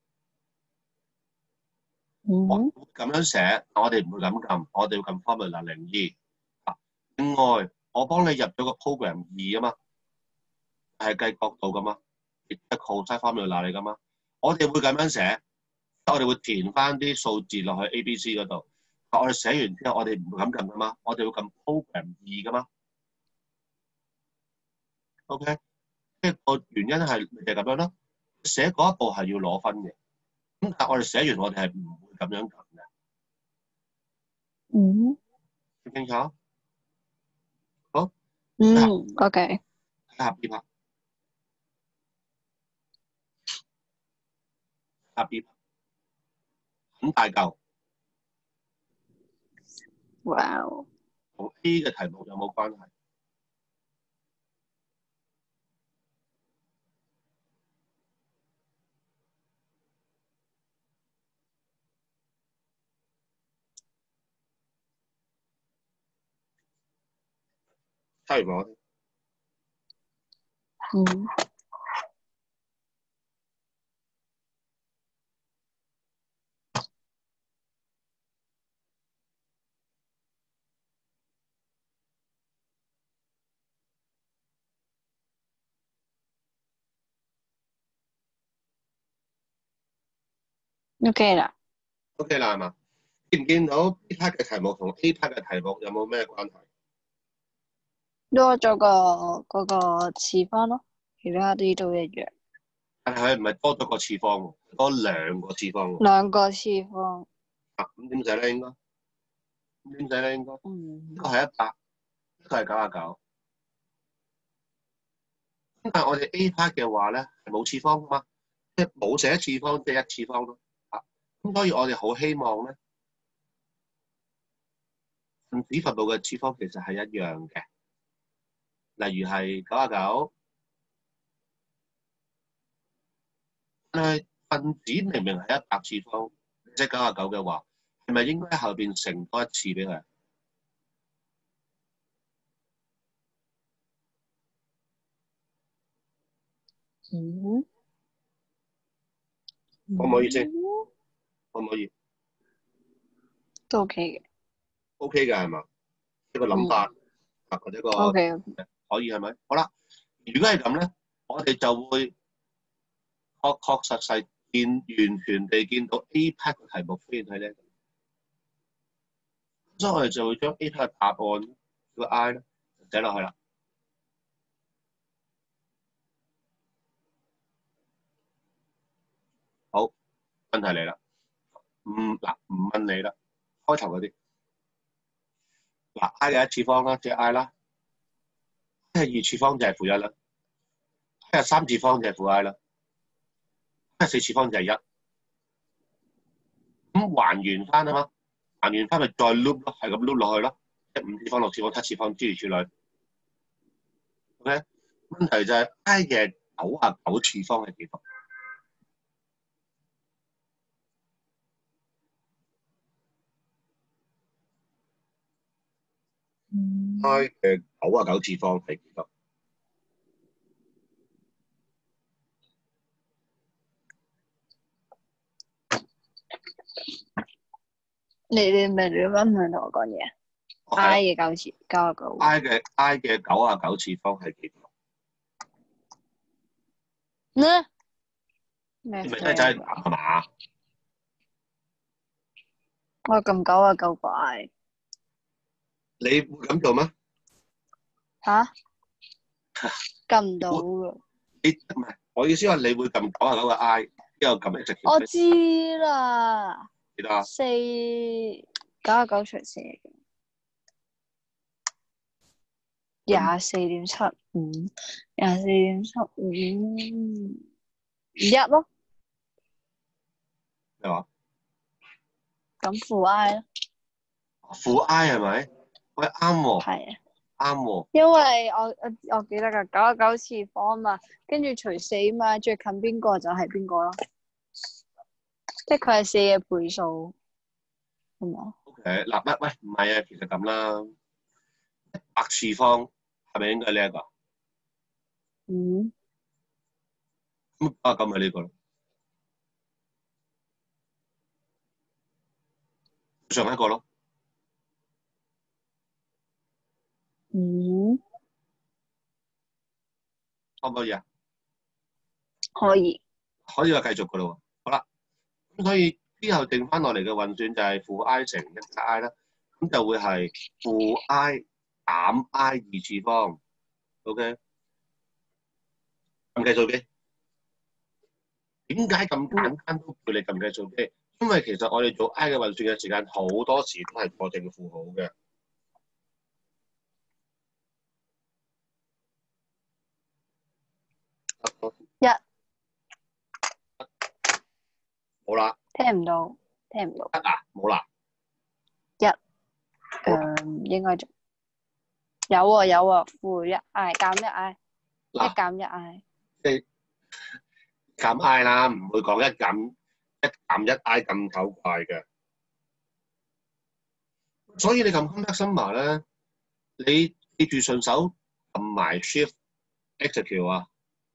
嗯咁樣寫，我哋唔會咁撳，我哋要撳 formula 零二。啊，另外我幫你入咗個 program 二啊嘛，係計角度噶嘛，亦係 cosine formula 嚟噶嘛。我哋會咁樣寫，我哋會填翻啲數字落去 A B C 嗰度。我哋寫完之後，我哋唔會咁撳噶嘛，我哋會撳 program 二噶嘛。OK，即係個原因係就係咁樣咯。寫嗰一步係要攞分嘅，咁但係我哋寫完我哋係唔會咁樣撳嘅。 嗯清唔清楚？好， 嗯 OK 睇下 B part，睇下 B part，很大嚿， 哇哦同 A 嘅題目有冇關係？猜完我嗯 OK 啦。 OK 啦係嘛？見唔見到 B part 嘅題目同 A part 嘅題目有冇咩關係？ 多咗個嗰個次方咯，其他啲都一樣。 但係佢唔係多咗個次方喎，多兩個次方喎。 兩個次方。 啊，咁點寫咧？應該咁點寫咧？應該嗯。 一個係一百，一個係九啊九。咁但係我哋 A part 嘅話咧係冇次方噶嘛，即係冇寫次方，即係一次方咯。啊，咁所以我哋好希望咧，分子分母嘅次方其實係一樣嘅，例如係九啊九。但係分子明明係一百次方，即係九啊九嘅話，係咪應該喺後邊乘多一次俾佢？ 嗯。 可唔可以先？可唔可以？ 都 OK 嘅。 OK 嘅係嘛？一個諗法啊，或者一個 OK。 可以係咪？好啦，如果係咁咧，我哋就會確確實實見完全地見到 A part 嘅題目出現喺呢，所以我哋就會將 A part 嘅答案個 I 咧寫落去啦。好，問題嚟啦，唔嗱唔問你啦，開頭嗰啲嗱 I 嘅一次方啦，即係 I 啦。即係二次方就係負一啦，即係三次方就係負 I 啦，即係四次方就係一。咁還原翻啊嘛，還原翻咪再 loop 咯，係咁 loop 落去咯，即係五次方、六次方、七次方諸如此類。OK，問題就係 I 嘅九啊九次方係幾多？ I 嘅九啊九次方係幾多？ 你你咪你溫唔同我講嘢哦 ？I 嘅九次九啊九。 I 嘅 I 嘅九啊九次方係幾多？ 呢？咩你咪真係真係答係嘛？ 我撳九啊九個 I。 你會咁做咩？ 吓？撳唔到㗎。 你唔係我意思話，你會撳九啊九個 I，之後撳一直條。 我知啦。 幾多啊？ 四九啊九除四，廿四點七五，廿四點七五一咯。 咩話？ 咁負 I 咯。 負 I 係咪？喂，啱喎。 係啊。 啱喎。 因為我我我記得㗎，九啊九次方嘛，跟住除四嘛，最近邊個就係邊個咯。即係佢係四嘅倍數，係嘛 ？OK，嗱，喂喂，唔係啊，其實咁啦，一百次方係咪應該呢一個？ 嗯。 咁啊，咁係呢個咯。上一個咯。 嗯。 可唔可以啊？ 可以。 可以話繼續噶咯喎。好啦，咁所以之後剩翻落嚟嘅運算就係負 I 乘一加 I 啦，咁就會係負 I 減 I 二次方。OK，撳計數機。點解咁簡單都叫你撳計數機？因為其實我哋做 I 嘅運算嘅時間好多時都係過正負號嘅。 一。 好啦。 聽唔到，聽唔到。 一啊，冇啦。 一。誒，應該仲有喎有喎，負一 I 減一 I， 一減一 I。 即係減 I 啦，唔會講一減一減一 I 咁醜怪嘅。所以你撳 Contact Summer 咧，你記住順手撳埋 Shift Execute 啊。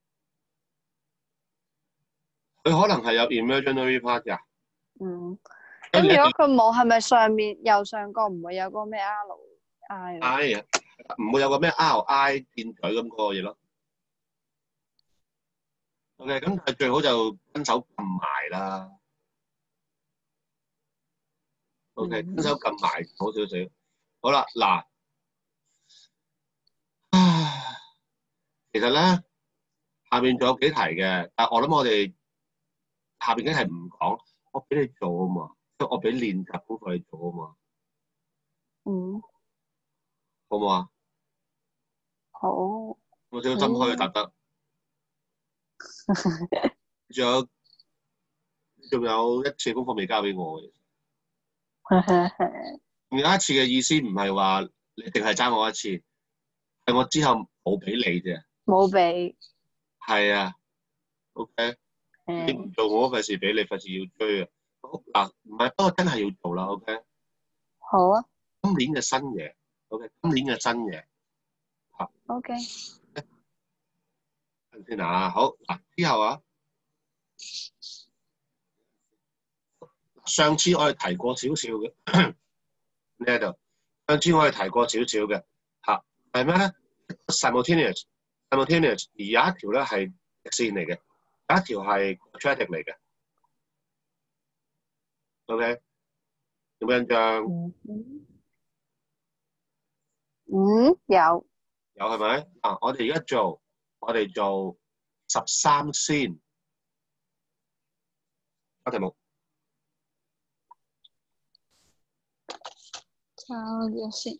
佢可能係有 imaginary part 㗎。 嗯。咁如果佢冇，係咪上面右上角唔會有個咩 R I？ I 啊，唔會有個咩 R I 箭嘴咁嗰個嘢咯。OK，咁但係最好就跟手撳埋啦。OK，跟手撳埋好少少。好啦，嗱，其實咧下邊仲有幾題嘅，但係我諗我哋下邊幾題唔講，我俾你做啊嘛，即係我俾練習功課你做啊嘛。 嗯。 好唔好啊？ 好。 我小心可以答得。仲有仲有一次功課未交俾我嘅。仲有一次嘅意思唔係話你淨係爭我一次，係我之後冇俾你啫。 冇俾。 係啊。OK。你唔做我費事俾你，費事要追啊。好嗱，唔係，不過真係要做啦。OK。 好啊。 今年嘅新嘢。OK。今年嘅新嘢。嚇。 OK。 等先啊，好嗱，之後啊，上次我哋提過少少嘅呢度，上次我哋提過少少嘅嚇係咩咧 ？simultaneous simultaneous 而有一條咧係直線嚟嘅，有一條係 quadratic 嚟嘅。OK， 有冇印象？ 嗯。嗯，有。 有係咪啊？我哋而家做，我哋做十三先。個題目。 抄咗先。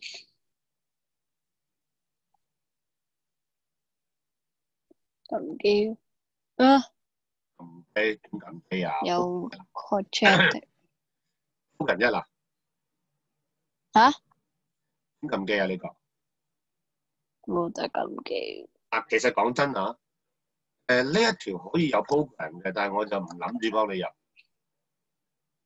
撳機。啊。 撳機點撳機啊？ 有 quadratic。 附近一啦。 嚇？ 點撳機啊？呢個冇得撳機。 啊，其實講真啊，誒呢一條可以有 program 嘅，但係我就唔諗住幫你入。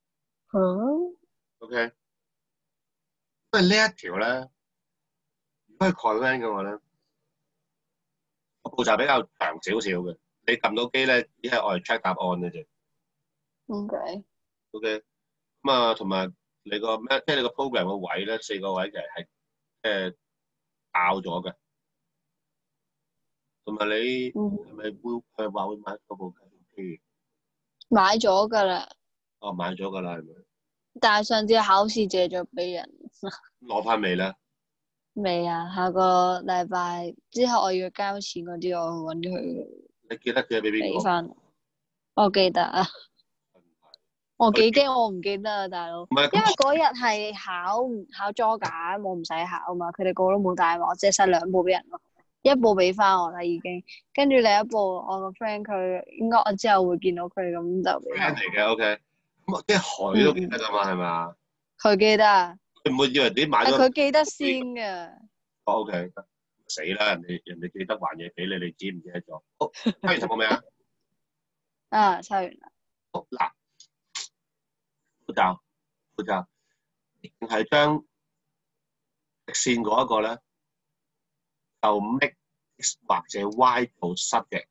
嗯。 OK。因為呢一條咧， 如果係 command 嘅話咧，個步驟比較長少少嘅。你撳到機咧，只係我嚟 check 答案嘅啫。 OK。 OK。咁啊，同埋你個咩，即係你個 program 個位咧，四個位其實係誒爆咗嘅。同埋你係咪會係話會買嗰部計算機？ 買咗㗎啦。 哦，買咗㗎啦，係咪？ 但係上次考試借咗俾人。 攞翻未咧？ 未啊，下個禮拜之後我要交錢嗰啲，我去揾佢。 你記得借俾邊個？ 俾翻。我記得啊。我幾驚我唔記得啊，大佬。因為嗰日係考考 Geog，我唔使考啊嘛，佢哋個個都冇帶嘛，我借晒兩部俾人咯，一部俾翻我啦已經，跟住另一部我個 friend 佢應該我之後會見到佢咁就俾翻。 friend 嚟嘅 ，OK。咁即係佢都記得㗎嘛，係嘛？ 佢記得啊。 佢唔會以為你買咗。 係佢記得先㗎。 哦 ，OK。死啦！人哋人哋記得還嘢俾你，你知唔記得咗？好，猜完題目未啊？ 啊，猜完啦。 好嗱，步驟步驟，係將直線嗰一個咧，就 make x 或者 y 做 subject，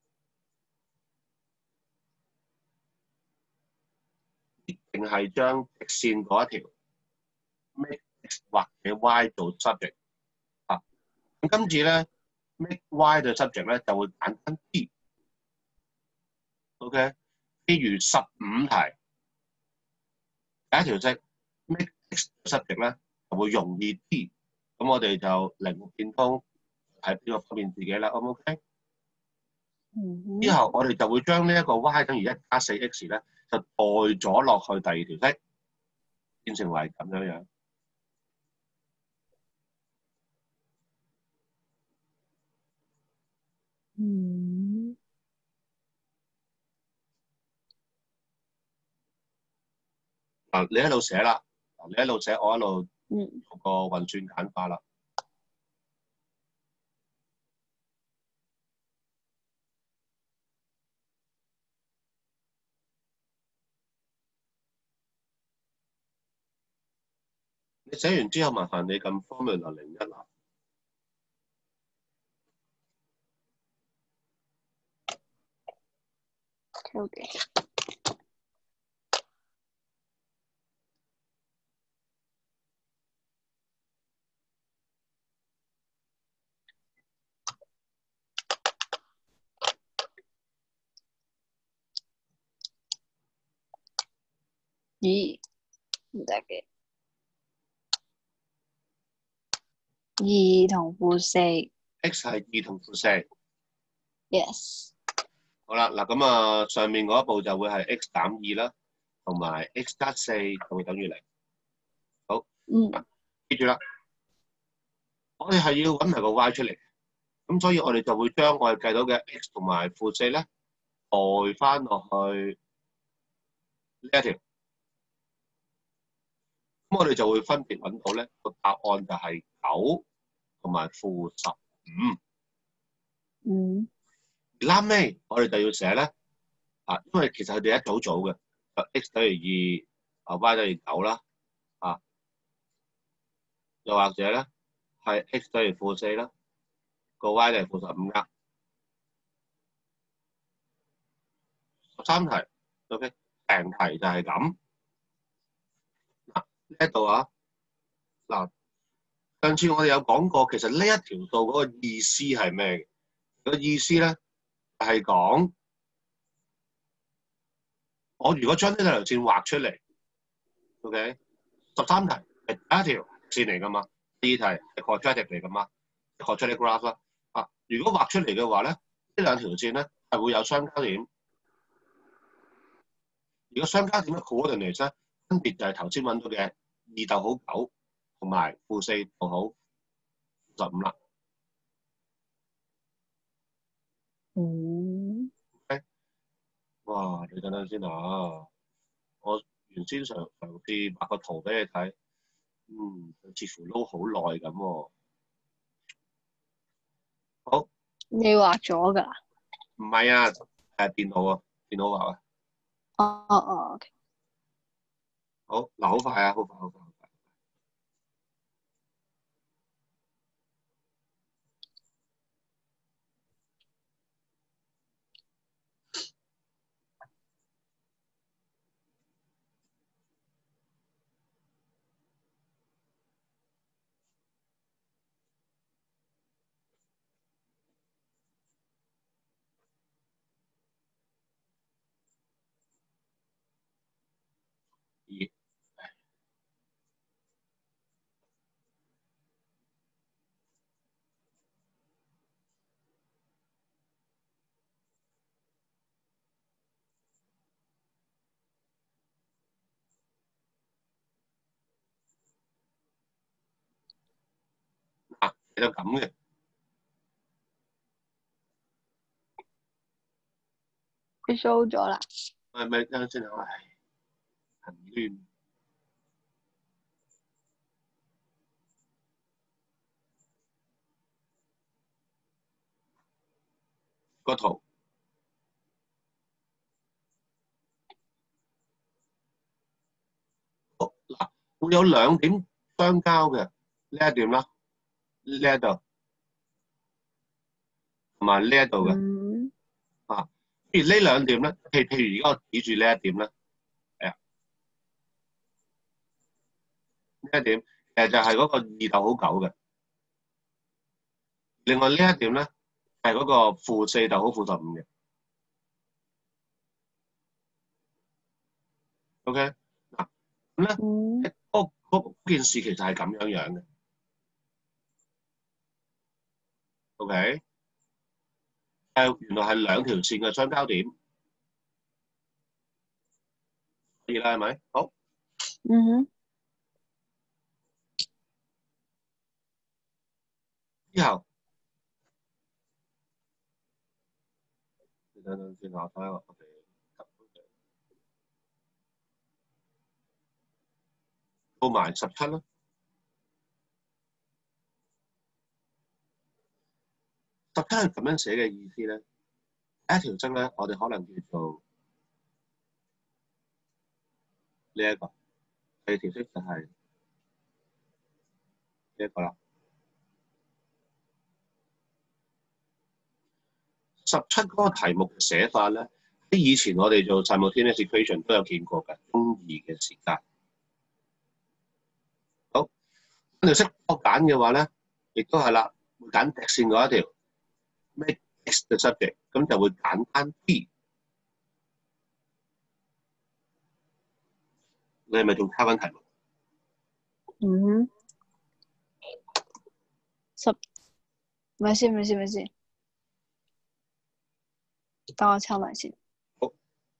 定係將直線嗰一條 make x 或者 y 做 subject 啊？咁今次咧 make y 嘅 subject 咧就會簡單啲。OK， 譬如十五題，第一條式 make x subject 咧就會容易啲，咁我哋就靈活變通，喺邊個方便自己啦 ，O 唔 OK？ 嗯。 之後我哋就會將呢一個 y 等於一加四 x 咧，就代咗落去第二條式，變成為咁樣樣。 嗯。 嗱，你一路寫啦，你一路寫，我一路嗯做個運算簡化啦。你寫完之後，麻煩你撳 Formula 零一啦。 OK。咦？唔得嘅。二同負四。 X 係二同負四。 Yes。 好啦，嗱咁啊，上面嗰一步就會係 x 減二啦，同埋 x 加四就會等於零。好， 嗯， 記住啦，我哋係要揾埋個 y 出嚟，咁所以我哋就會將我哋計到嘅 x 同埋負四咧，代翻落去呢一條，咁我哋就會分別揾到咧個答案就係九同埋負十五。 嗯。 而啱尾我哋就要寫咧，啊，因為其實佢哋一組組嘅，就 x 等於二，啊 y 等於九啦，啊，又或者咧係 x 等於負四啦，個 y 等於負十五噶。十三題 ，OK， 成題就係咁。嗱呢一度啊，嗱上次我哋有講過，其實呢一條數嗰個意思係咩嘅？個意思咧係講，我如果將呢兩條線畫出嚟 ，OK， 十三題係第一條線嚟噶嘛，第二題係 quadratic 嚟噶嘛 ，quadratic graph 啦。啊，如果畫出嚟嘅話咧，呢兩條線咧係會有相交點。如果相交點嘅 coordinate 咧，分別就係頭先揾到嘅二逗號九同埋負四逗號十五啦。 嗯。 Okay? 哇！你等等先啊，我原先嘗嘗試畫個圖俾你睇，嗯，似乎撈好耐咁喎。好。 你畫咗㗎？ 唔係啊，係電腦啊，電腦畫啊。 哦哦哦 ，OK。 好，嗱，好快啊，好快，好快，好快。 二。啊，其實咁嘅， 佢 show 咗啦。 係咪等陣先啊？唉，很亂。個圖，好嗱，會有兩點相交嘅呢一點啦，呢一度同埋呢一度嘅嗯啊。譬如呢兩點咧，譬譬如而家我指住呢一點咧，係啊，呢一點其實就係嗰個二逗號九嘅。另外呢一點咧係嗰個負四逗號負十五嘅。OK 嗱，咁咧嗯嗰嗰件事其實係咁樣樣嘅。OK，誒原來係兩條線嘅相交點，可以啦，係咪？好， 嗯哼， 之後等等先，我睇下我哋到埋十七啦。十七係咁樣寫嘅意思咧，第一條式咧，我哋可能叫做呢一個，第二條式就係呢一個啦。十七嗰個題目嘅寫法咧，喺以前我哋做 simultaneous equation 都有見過嘅，中二嘅時間。好，條式我揀嘅話咧，亦都係啦，會揀直線嗰一條 make x 嘅 subject，咁就會簡單啲。你係咪仲抄緊題目？ 嗯哼，十，咪先咪先咪先，等我抄埋先。 好。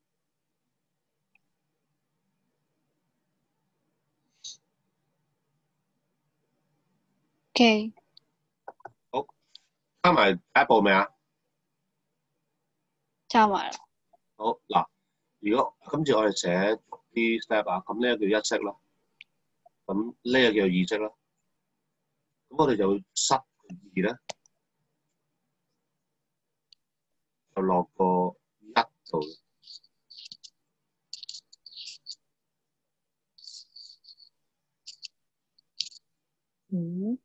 OK， 好，抄埋第一步未啊？ 抄埋啦。 好嗱，如果今次我哋寫啲 step 啊，咁呢個叫一式啦，咁呢個叫二式啦，咁我哋就會塞二咧，就落個一度。 嗯，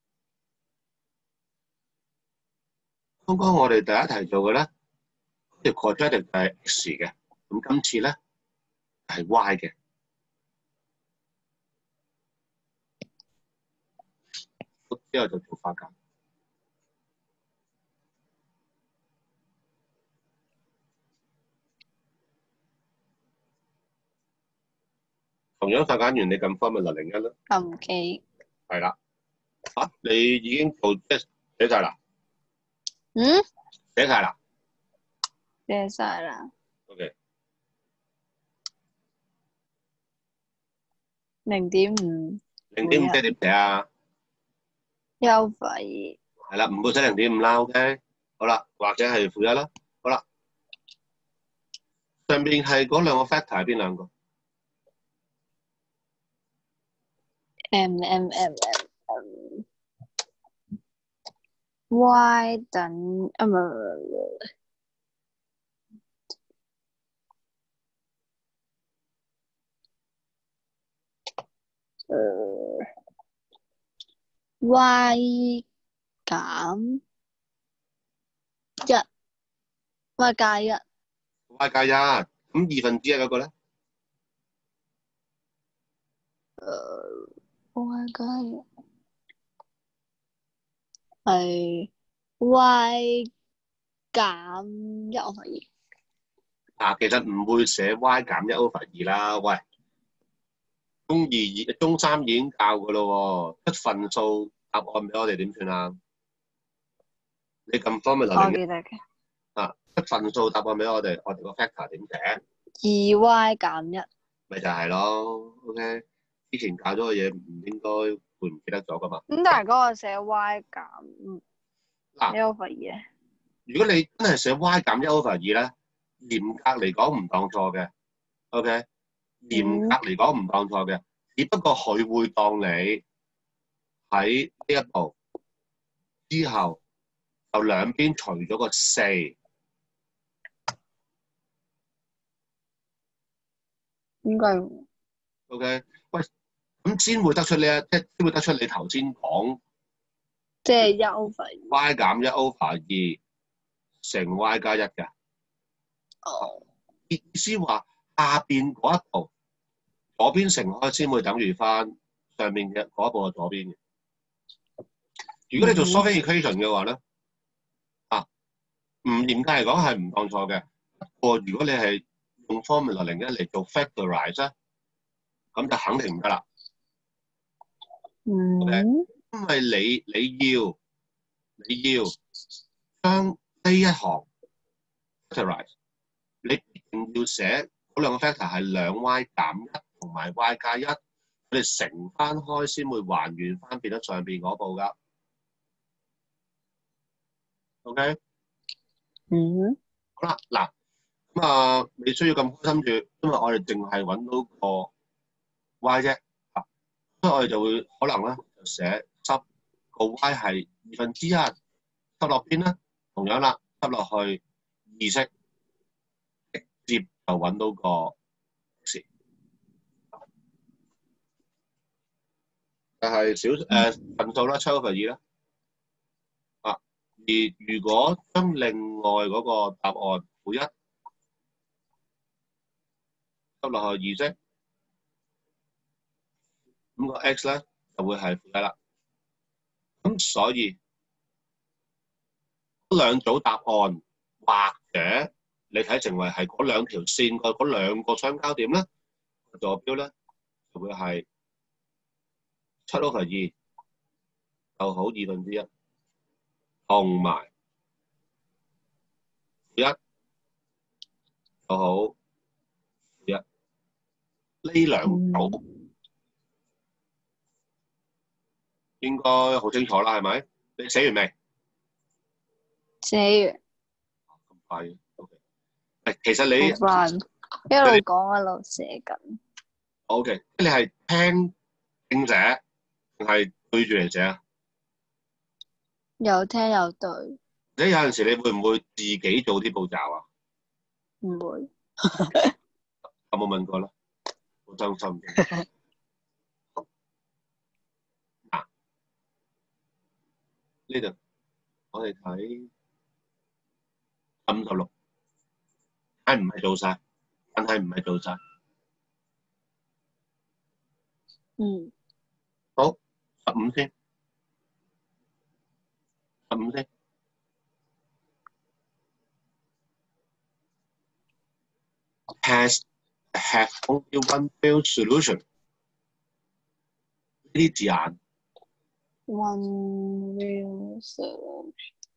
剛剛我哋第一題做嘅咧，條 quadratic 就係 x 嘅，咁今次咧係 y 嘅。之後就做化簡，同樣化簡原理咁 formula 零一啦。 撳機。 係啦，啊，你已經做即係寫晒啦？ 嗯？ 寫晒啦？ 寫晒啦。 OK。 零點五。 零點五即係點寫啊？ 優化二。 係啦，唔會寫零點五啦。OK，好啦，或者係負一啦。好啦，上邊係嗰兩個 factor 係邊兩個 M M M M M Y 等啊唔係唔係唔係誒 Y 減一 Y 加一。 ？y 加一，咁二分之一嗰個咧？ 誒 Y 加一係 Y 減一 over 二。 啊，其實唔會寫 y 減一 over 二啦。喂， 中二已中三已經教噶咯喎，出份數答案俾我哋點算啊？你撳 formula 零一我記得嘅啊，出份數答案俾我哋，我哋個 factor 點寫？ 二 y 減一。 咪就係咯 ，OK。之前教咗嘅嘢唔應該會唔記得咗噶嘛？ 咁但係嗰個寫 y 減嗱， 一 over 二咧， 如果你真係寫 y 減一 over 二咧，嚴格嚟講唔當錯嘅 ，OK。嚴格嚟講唔當錯嘅，只不過佢會當你喺呢一步之後就兩邊除咗個四應該 ，OK。喂，咁先會得出呢一，即係先會得出你頭先講即係一 over 二。 y 減一 over 二乘 y 加一嘅。 哦。 意思話下邊嗰一步左邊乘開先會等於翻上面嘅嗰一步嘅左邊嘅。如果你做 solving equation 嘅話咧，啊，唔嚴格嚟講係唔當錯嘅。不過如果你係用 formula 零一嚟做 factorize 咧，咁就肯定唔得啦。 嗯。 Okay? 因為你你要你要將呢一行 factorize， 你一定要寫嗰兩個 factor 係兩 y 減一同埋 y 加一，佢哋乘翻開先會還原翻變得上邊嗰步噶。OK？ 嗯。 好啦，嗱咁啊，你需要咁開心住，因為我哋淨係揾到個 y 啫，啊，所以我哋就會可能咧就寫執個 y 係二分之一，執落邊咧，同樣啦，執落去二式，直接就揾到個 x。就係小誒份數啦，七 over 二啦。啊，而如果將另外嗰個答案負一執落去二式，咁個 x 咧就會係負一啦。咁所以嗰兩組答案或者你睇成為係嗰兩條線嘅嗰兩個相交點咧，坐標咧就會係七 over 二就好二分之一，同埋負一就好負一。呢兩組應該好清楚啦，係咪？你寫完未？ 寫完。 咁快嘅 ，OK。誒，其實你好快，一路講一路寫緊。 OK，你係聽聽寫定係對住嚟寫啊？ 有聽有對。 或者有陣時你會唔會自己做啲步驟啊？ 唔會。 有冇問過咧？好真心嘅。嗱，呢度我哋睇五十六，係唔係做晒？但係唔係做晒。 嗯。 好，十五先，十五先。Has have only one failed solution。呢啲字眼。 One real solution。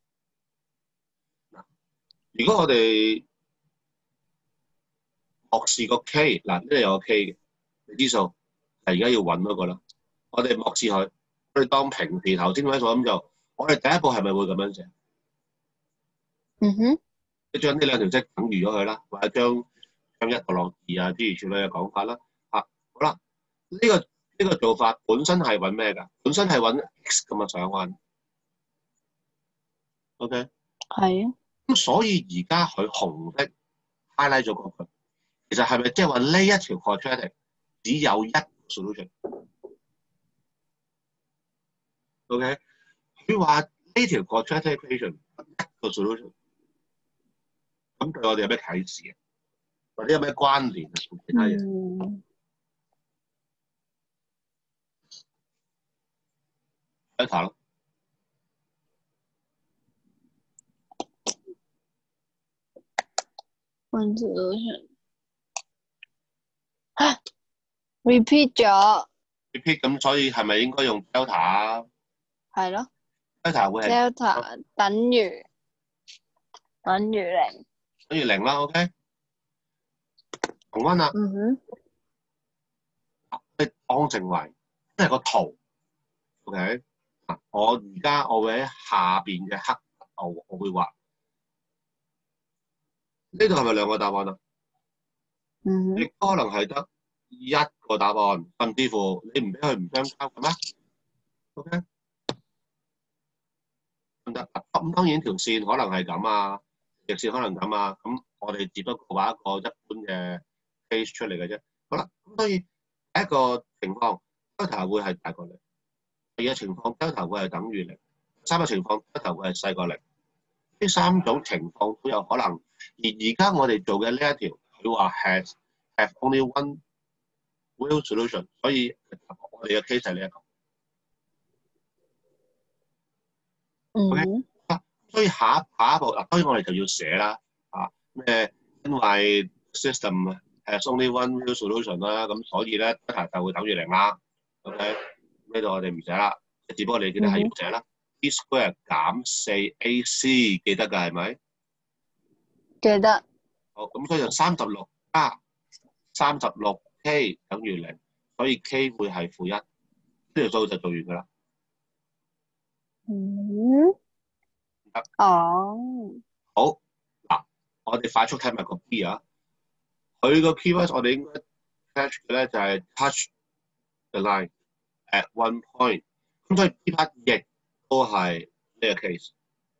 如果我哋漠視個 K， 嗱呢度有個 K 嘅未知數，係而家要揾嗰個啦。我哋漠視佢，我哋當平時頭先嗰啲咁做。我哋第一步係咪會咁樣寫？ 嗯哼。 即將呢兩條積等於咗佢啦，或者將將一個落二啊，諸如此類嘅講法啦。啊，好啦，呢、這個呢、這個做法本身係揾咩㗎？本身係揾 x 咁嘅上彎。OK。 係啊。 咁所以而家佢紅色 highlight 咗過去，其實係咪即係話呢一條 quadratic 只有一個 solution？OK， 佢話呢條 quadratic equation 一個 solution， 咁對我哋有咩啟示啊？或者有咩關聯啊？同其他嘢？ 嗯。 睇下咯。 One solution。嚇！ repeat 咗， repeat 咁，所以係咪應該用 delta 啊係咯 ？delta 會係 ，delta 等於等於零。 等於零啦，OK？重溫啦， 嗯哼， 你當成為即係個圖，OK？嗱，我而家我會喺下邊嘅黑度，我會畫呢度係咪兩個答案啊？ 嗯哼， 亦可能係得一個答案，甚至乎你唔俾佢唔相交嘅咩？OK？唔得，咁當然條線可能係咁啊，直線可能咁啊，咁我哋只不過畫一個一般嘅 case 出嚟嘅啫。好啦，咁所以第一個情況 delta 會係大過零，第二個情況 delta 會係等於零，三個情況 delta 會係細過零。呢三種情況都有可能，而而家我哋做嘅呢一條，佢話 has have only one real solution， 所以我哋嘅 case 係呢一個。 嗯 OK？ 哼， 啊，所以下一下一步嗱，當然我哋就要寫啦，啊咩？因為 system has only one real solution 啦，咁所以咧 delta 就會等於零啦。OK？呢度我哋唔寫啦，只不過你記得係要寫啦。b square 減四 ac 記得㗎係咪？ 記得。 好，咁所以就三十六加三十六 k 等於零，所以 k 會係負一，呢條數就做完㗎啦。 嗯， 得， 哦， 好嗱，我哋快速睇埋個 B 啊，佢個 keywords 我哋應該 catch 嘅咧就係 touch the line at one point，咁所以呢 part 亦都係呢個 case。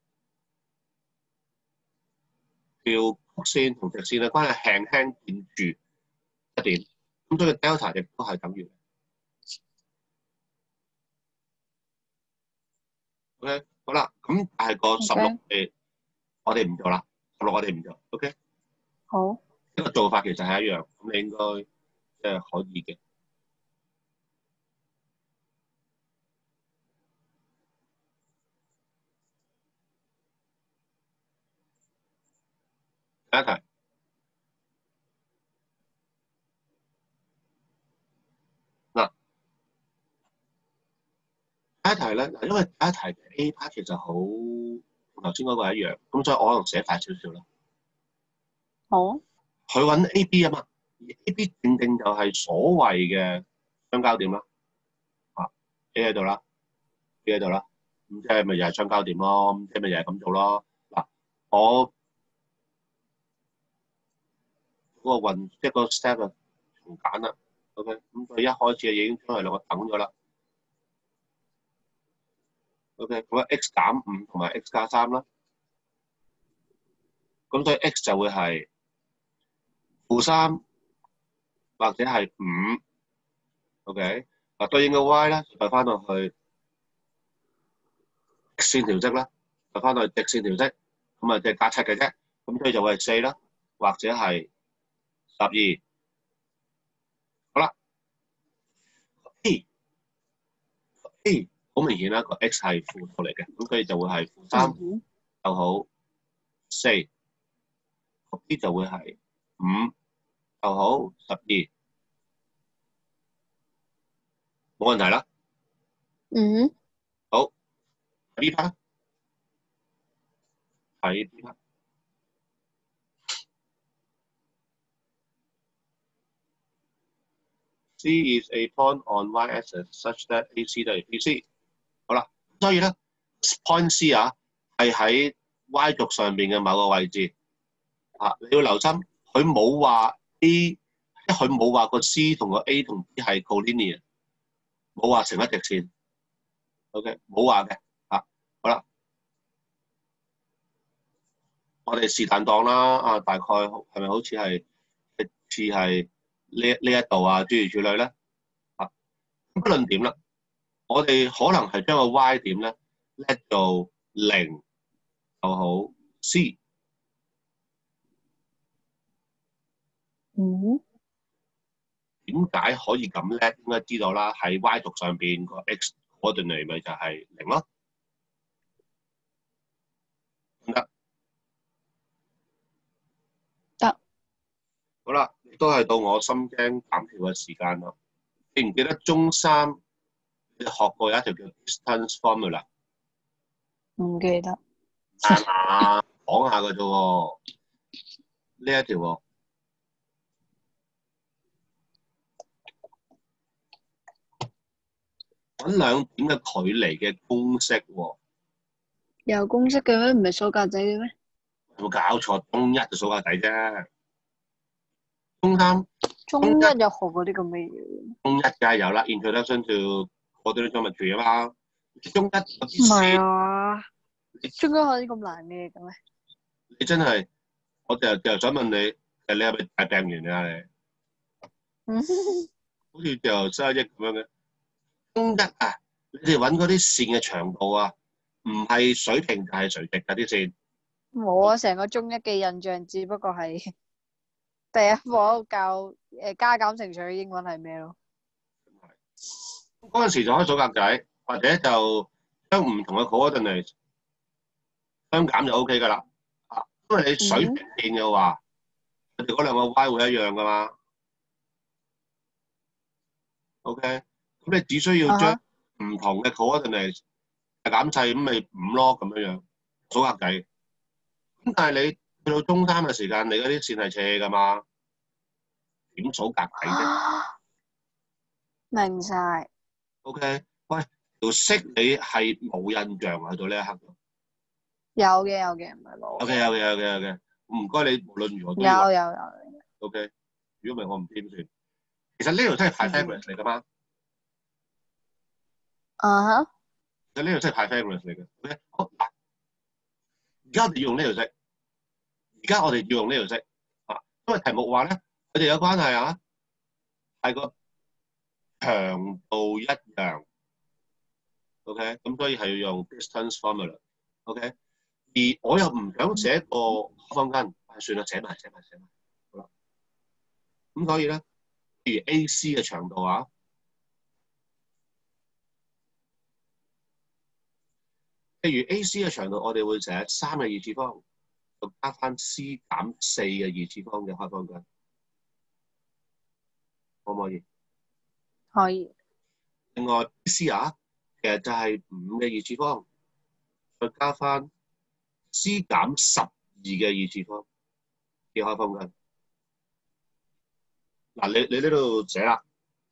條曲線同直線嘅關係輕輕掂住一點，咁所以 delta 亦都係等於零。OK， 好啦，咁但係個十六 OK， 誒，我哋唔做啦，十六我哋唔做。OK， 好， 呢個做法其實係一樣，咁你應該即係可以嘅。第一題嗱，第一題咧嗱，因為第一題嘅 A part 其實好同頭先嗰個一樣，咁所以我可能寫快少少啦。 好， 佢揾 A B 啊嘛，而 A B 正正就係所謂嘅相交點啦。啊 A 喺度啦 ，B 喺度啦，咁即係咪又係相交點咯？咁即係咪又係咁做咯？嗱，我嗰個運一個 step 啊，重簡啦。OK，咁佢一開始已經將佢兩個等咗啦。OK，咁啊 x 減五同埋 x 加三啦，咁所以 x 就會係負三或者係五。OK，嗱對應嘅 y 咧就翻到去 x 線調積啦，就翻到去直線調積，咁啊即係加七嘅啫，咁所以就會係四啦，或者係十二。好啦 ，A A 好明顯啦，個 x 係負數嚟嘅，咁所以就會係負三嗯就好四，個 B 就會係五就好十二，冇問題啦。 嗯好，B part 睇 B part。C is a point on y-axis such that A C 等於 B C。好啦，所以咧 point C 啊係喺 y 軸上邊嘅某個位置啊，你要留心，佢冇話 A，即係佢冇話個 C 同個 A 同 B 係 collinear，冇話成一直線。OK， 冇話嘅啊。好啦，我哋是但當啦啊，大概係咪好似係似係呢呢一度啊，諸如此類咧啊，不論點啦。我哋可能係將個 Y 點咧 let 做零就好 C。 嗯， 點解可以咁叻？應該知道啦，喺 Y 軸上邊個 X coordinate咪就係零咯。得得， 好啦，亦都係到我心驚膽跳嘅時間啦。 記唔記得中三你學過有一條叫 distance formula？ 唔記得。 啊，講下嘅啫喎，呢一條喎，揾兩點嘅距離嘅公式喎。 有公式嘅咩？唔係數格仔嘅咩？ 有冇搞錯？中一就數格仔啫，中三、 中中一一有學過啲咁嘅嘢。 中一梗係有啦 ，introduction to coordinate geometry 啊嘛。中一嗰唔啲係書， 啊，中一學啲咁難嘅嘢嘅咩？ 你真係，我就就想問你，誒你係咪大病完啊你？ 嗯， 好似就三一咁樣嘅。中一啊，你哋揾嗰啲線嘅長度啊，唔係水平就係垂直嗰啲線。 冇啊！成個中一嘅印象，只不過係第一課教誒加減乘除嘅英文係咩咯？ 嗰陣時就可以數格仔，或者就將唔同嘅 coordinate 相減就 O K 㗎啦。啊，因為你水平線嘅話，佢哋嗰兩個 y 會一樣㗎嘛。O K，咁你只需要將唔同嘅 coordinate 減砌咁咪五咯，咁樣樣數格仔。咁但係你去到中三嘅時間，你嗰啲線係斜㗎嘛，點數格仔啫明晒。 ？O K，喂，條式你係冇印象喺到呢一刻。 有嘅有嘅，唔係冇。 O K，有嘅有嘅有嘅，唔該你無論如何都有要。 有有。 O K，如果唔係我唔知點算。其實呢條真係 Pythagoras 嚟㗎嘛？ 啊哈。 其實呢條真係 Pythagoras 嚟嘅。O K，好嗱，而家我哋要用呢條式，而家我哋要用呢條式啊，因為題目話咧，佢哋有關係啊，係個長度一樣。O K，咁所以係要用 distance formula。O K，而我又唔想寫個開方根，係算啦，寫埋寫埋寫埋。好啦，咁所以咧，譬如 A C 嘅長度啊，譬如 A C 嘅長度，我哋會寫三嘅二次方，就加翻 C 減四嘅二次方嘅開方根，可唔可以？ 可以。 另外 B C 啊，其實就係五嘅二次方，再加翻 C 減十二嘅二次方嘅開方根。嗱，你你呢度寫啦，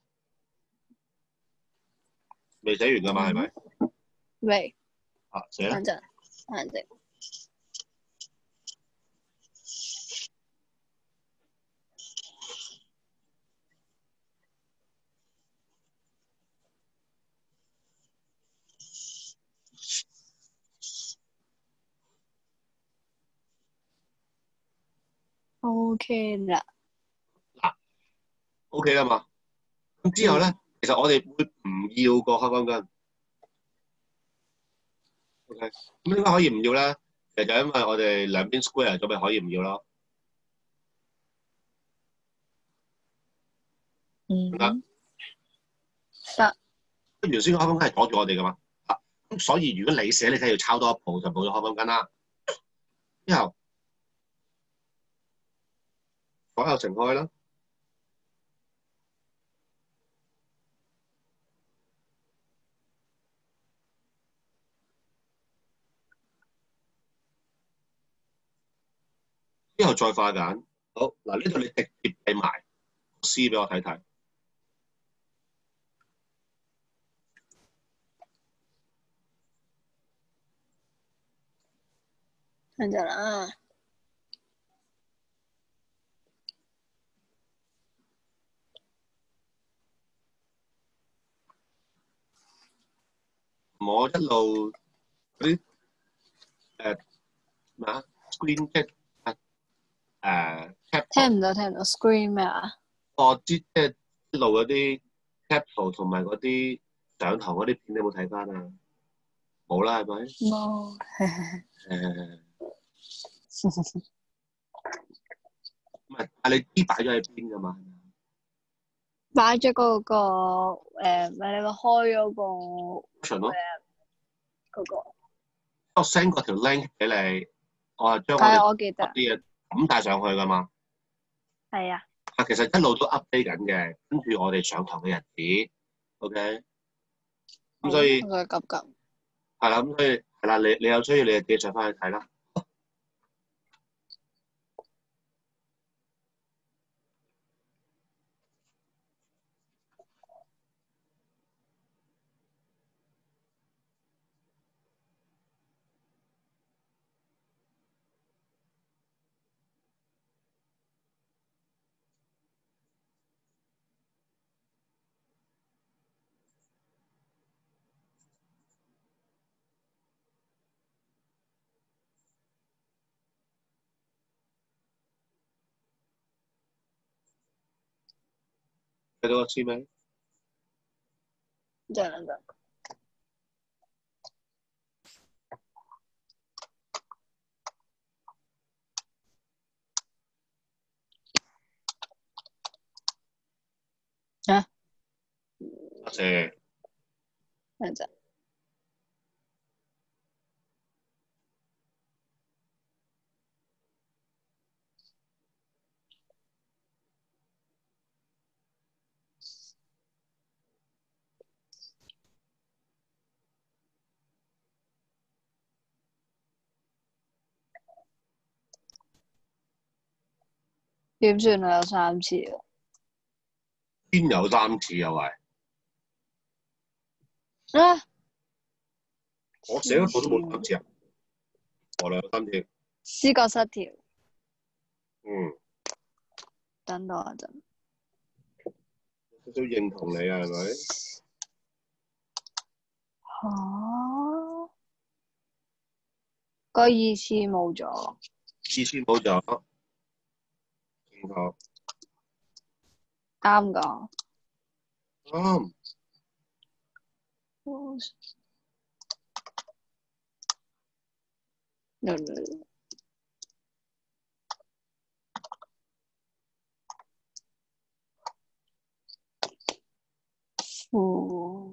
未寫完㗎嘛？係咪？ 未。 啊，寫啦。 等陣，等陣。O K 啦。 嗱 ，O K 啦嘛。咁之後咧， 嗯、 其實我哋會唔要個開方根。O K，咁點解可以唔要咧？其實就因為我哋兩邊 square 咗，咪可以唔要咯。 嗯。 得。 得。 原先個開方根係阻住我哋噶嘛。啊，咁所以如果你寫，你梗係要抄多一步，就冇咗開方根啦。之後所有乘開啦。之後再化簡。好，嗱，呢度你直接計埋 C 俾我睇睇。 等陣啦。 我一路嗰啲誒咩啊 screen 即係誒 cap 聽唔到，聽唔到 screen 咩啊？ 我知即係一路嗰啲 cap 圖同埋嗰啲上堂嗰啲片，你有冇睇翻啊？冇啦，係咪？ 冇。 誒，唔係，但係你啲擺咗喺邊㗎嘛？ 擺咗嗰個誒，咪你個開咗個誒咯， 嗰個。 我 send 個條 link 俾你，我係將我係啊， 哋我記得。 啲嘢抌晒上去㗎嘛。 係啊。 啊，其實一路都 update 緊嘅，跟住我哋上堂嘅日子 ，OK。咁所以我再急急。 係啦，咁所以係啦，你你有需要你就自己上翻去睇啦。睇到個簽未？ 等等等。啊？ 多謝。 等陣。點算啊？有三次啊！ 邊有三次又係？ 啊！ 我寫嗰個都冇三次啊！我兩三次。 思覺失調。 嗯。 等多一陣。 少少認同你啊，係咪？ 嚇、啊！個二次冇咗。 二次冇咗。正確。 啱㗎。 啱。 no no no。哦。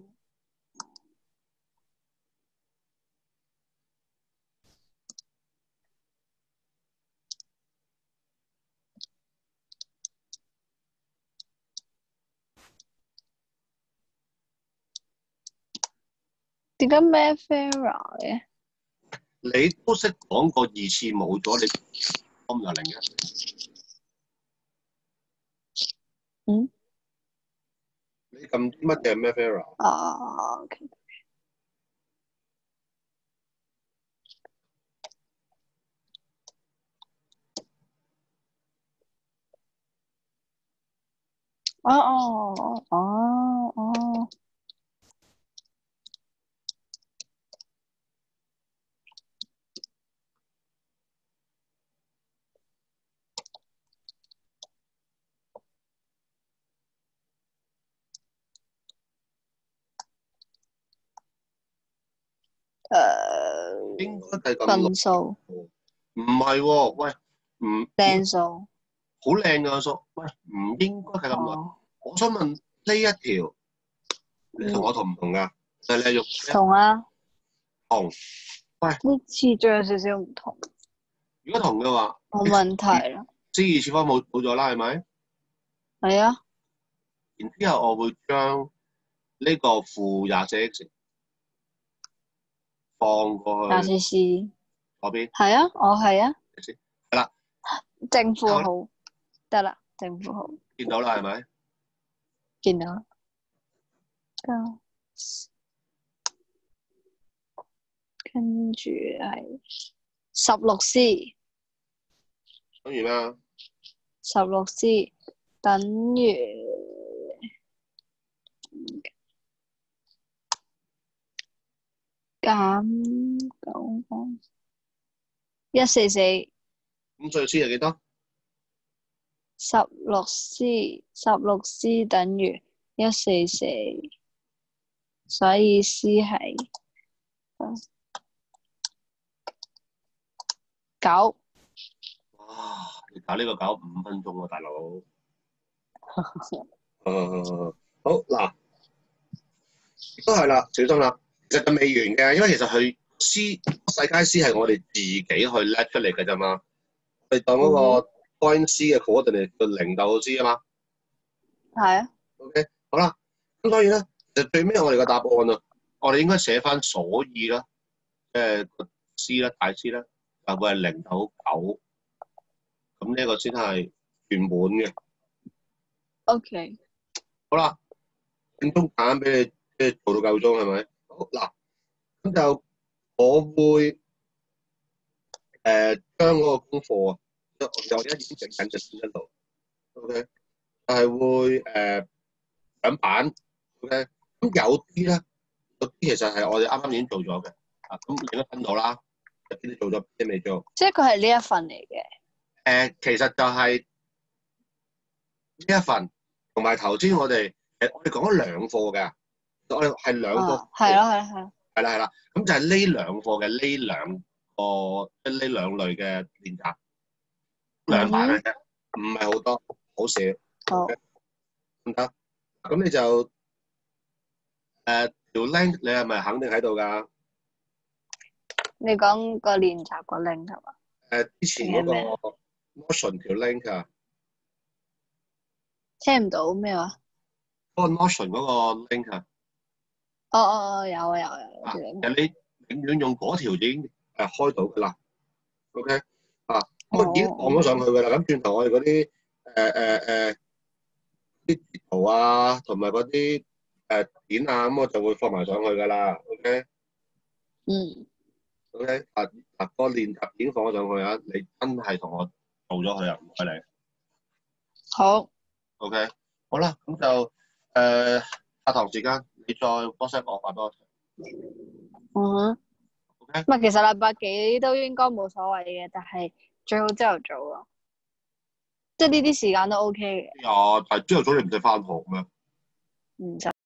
點解咩 Farah 嘅？ 你都識講過二次冇咗，你咁又零一？ 嗯？ 你撳啲乜嘢咩 Farah？ 啊 ，OK。哦哦哦哦。誒， 應該計咁分數。 唔係喎，喂，唔掟數。 好靚㗎數，喂，唔應該計咁耐。 哦。 我想問呢一條，你同我同唔同㗎？就係你係用同啊。 同。喂， 呢次仲有少少唔同。 如果同嘅話， 冇問題啦。 C 二次方冇冇咗啦，係咪？ 係啊。 然之後我會將呢個負廿四 x 放過廿去四 C。 嗰邊。 係啊，我係啊。 係啦。 正負號得啦，正負號。 見到啦，係咪？ 見到啦。跟住係十六 C。 等於咩啊？ 十六 C 等於減九方一四四。 咁所以 C 係幾多？ 十六 C 十六 C 等於一四四，所以 C 係九。 哇！你搞呢個搞五分鐘喎，大佬。誒，好嗱，都係啦，小心啦。其實就未完嘅，因為其實佢 C 世界 C 係我哋自己去叻出嚟嘅啫嘛。我哋當嗰個 point C 嘅 coordinate 叫零逗 C 啊嘛。 係啊。 OK， 好啦，咁所以咧，就最尾我哋個答案啊，我哋應該寫翻所以啦，即係個 C 啦，大 C 啦，就會係零逗九，咁呢一個先係原本嘅。 OK。 好啦，正宗揀俾你，即係做到夠鐘係咪？好嗱，咁就我會誒將嗰個功課啊，我而家已經整緊嘅先一度 ，OK，就係會誒上版 ，OK，咁有啲咧，有啲其實係我哋啱啱已經做咗嘅，啊咁你都分到啦，有啲你做咗，啲未做。 即係佢係呢一份嚟嘅。 誒、呃，其實就係呢一份，同埋頭先我哋誒我哋講咗兩課嘅，我哋係兩課。 係咯係咯係咯。 係啦係啦，咁就係呢兩課嘅呢兩個即係呢兩類嘅練習，兩版嘅啫，唔係好多，好少。 好。 唔得，咁你就誒條 link 你係咪肯定喺度㗎？ 你講個練習個 link 係嘛？ 誒之前嗰個 Notion 條 link 啊， 聽唔到咩話？ 嗰個 Notion 嗰個 link 啊。 哦哦哦，有啊有啊有啊。 其實你永遠用嗰條已經誒開到㗎啦。OK 啊，咁已經放咗上去㗎啦。咁轉頭我哋嗰啲誒誒誒啲截圖啊，同埋嗰啲誒片啊，咁我就會放埋上去㗎啦。OK。 嗯。 OK 啊嗱，個練習已經放咗上去啊，你真係同我做咗佢啊，唔該你。 好。 OK，好啦，咁就誒下堂時間。你再 WhatsApp 我發多條。 嗯。 OK。 唔係，其實禮拜幾都應該冇所謂嘅，但係最好朝頭早咯。即係呢啲時間都 OK 嘅。 啊，但係朝頭早你唔使翻學咩？ 唔使。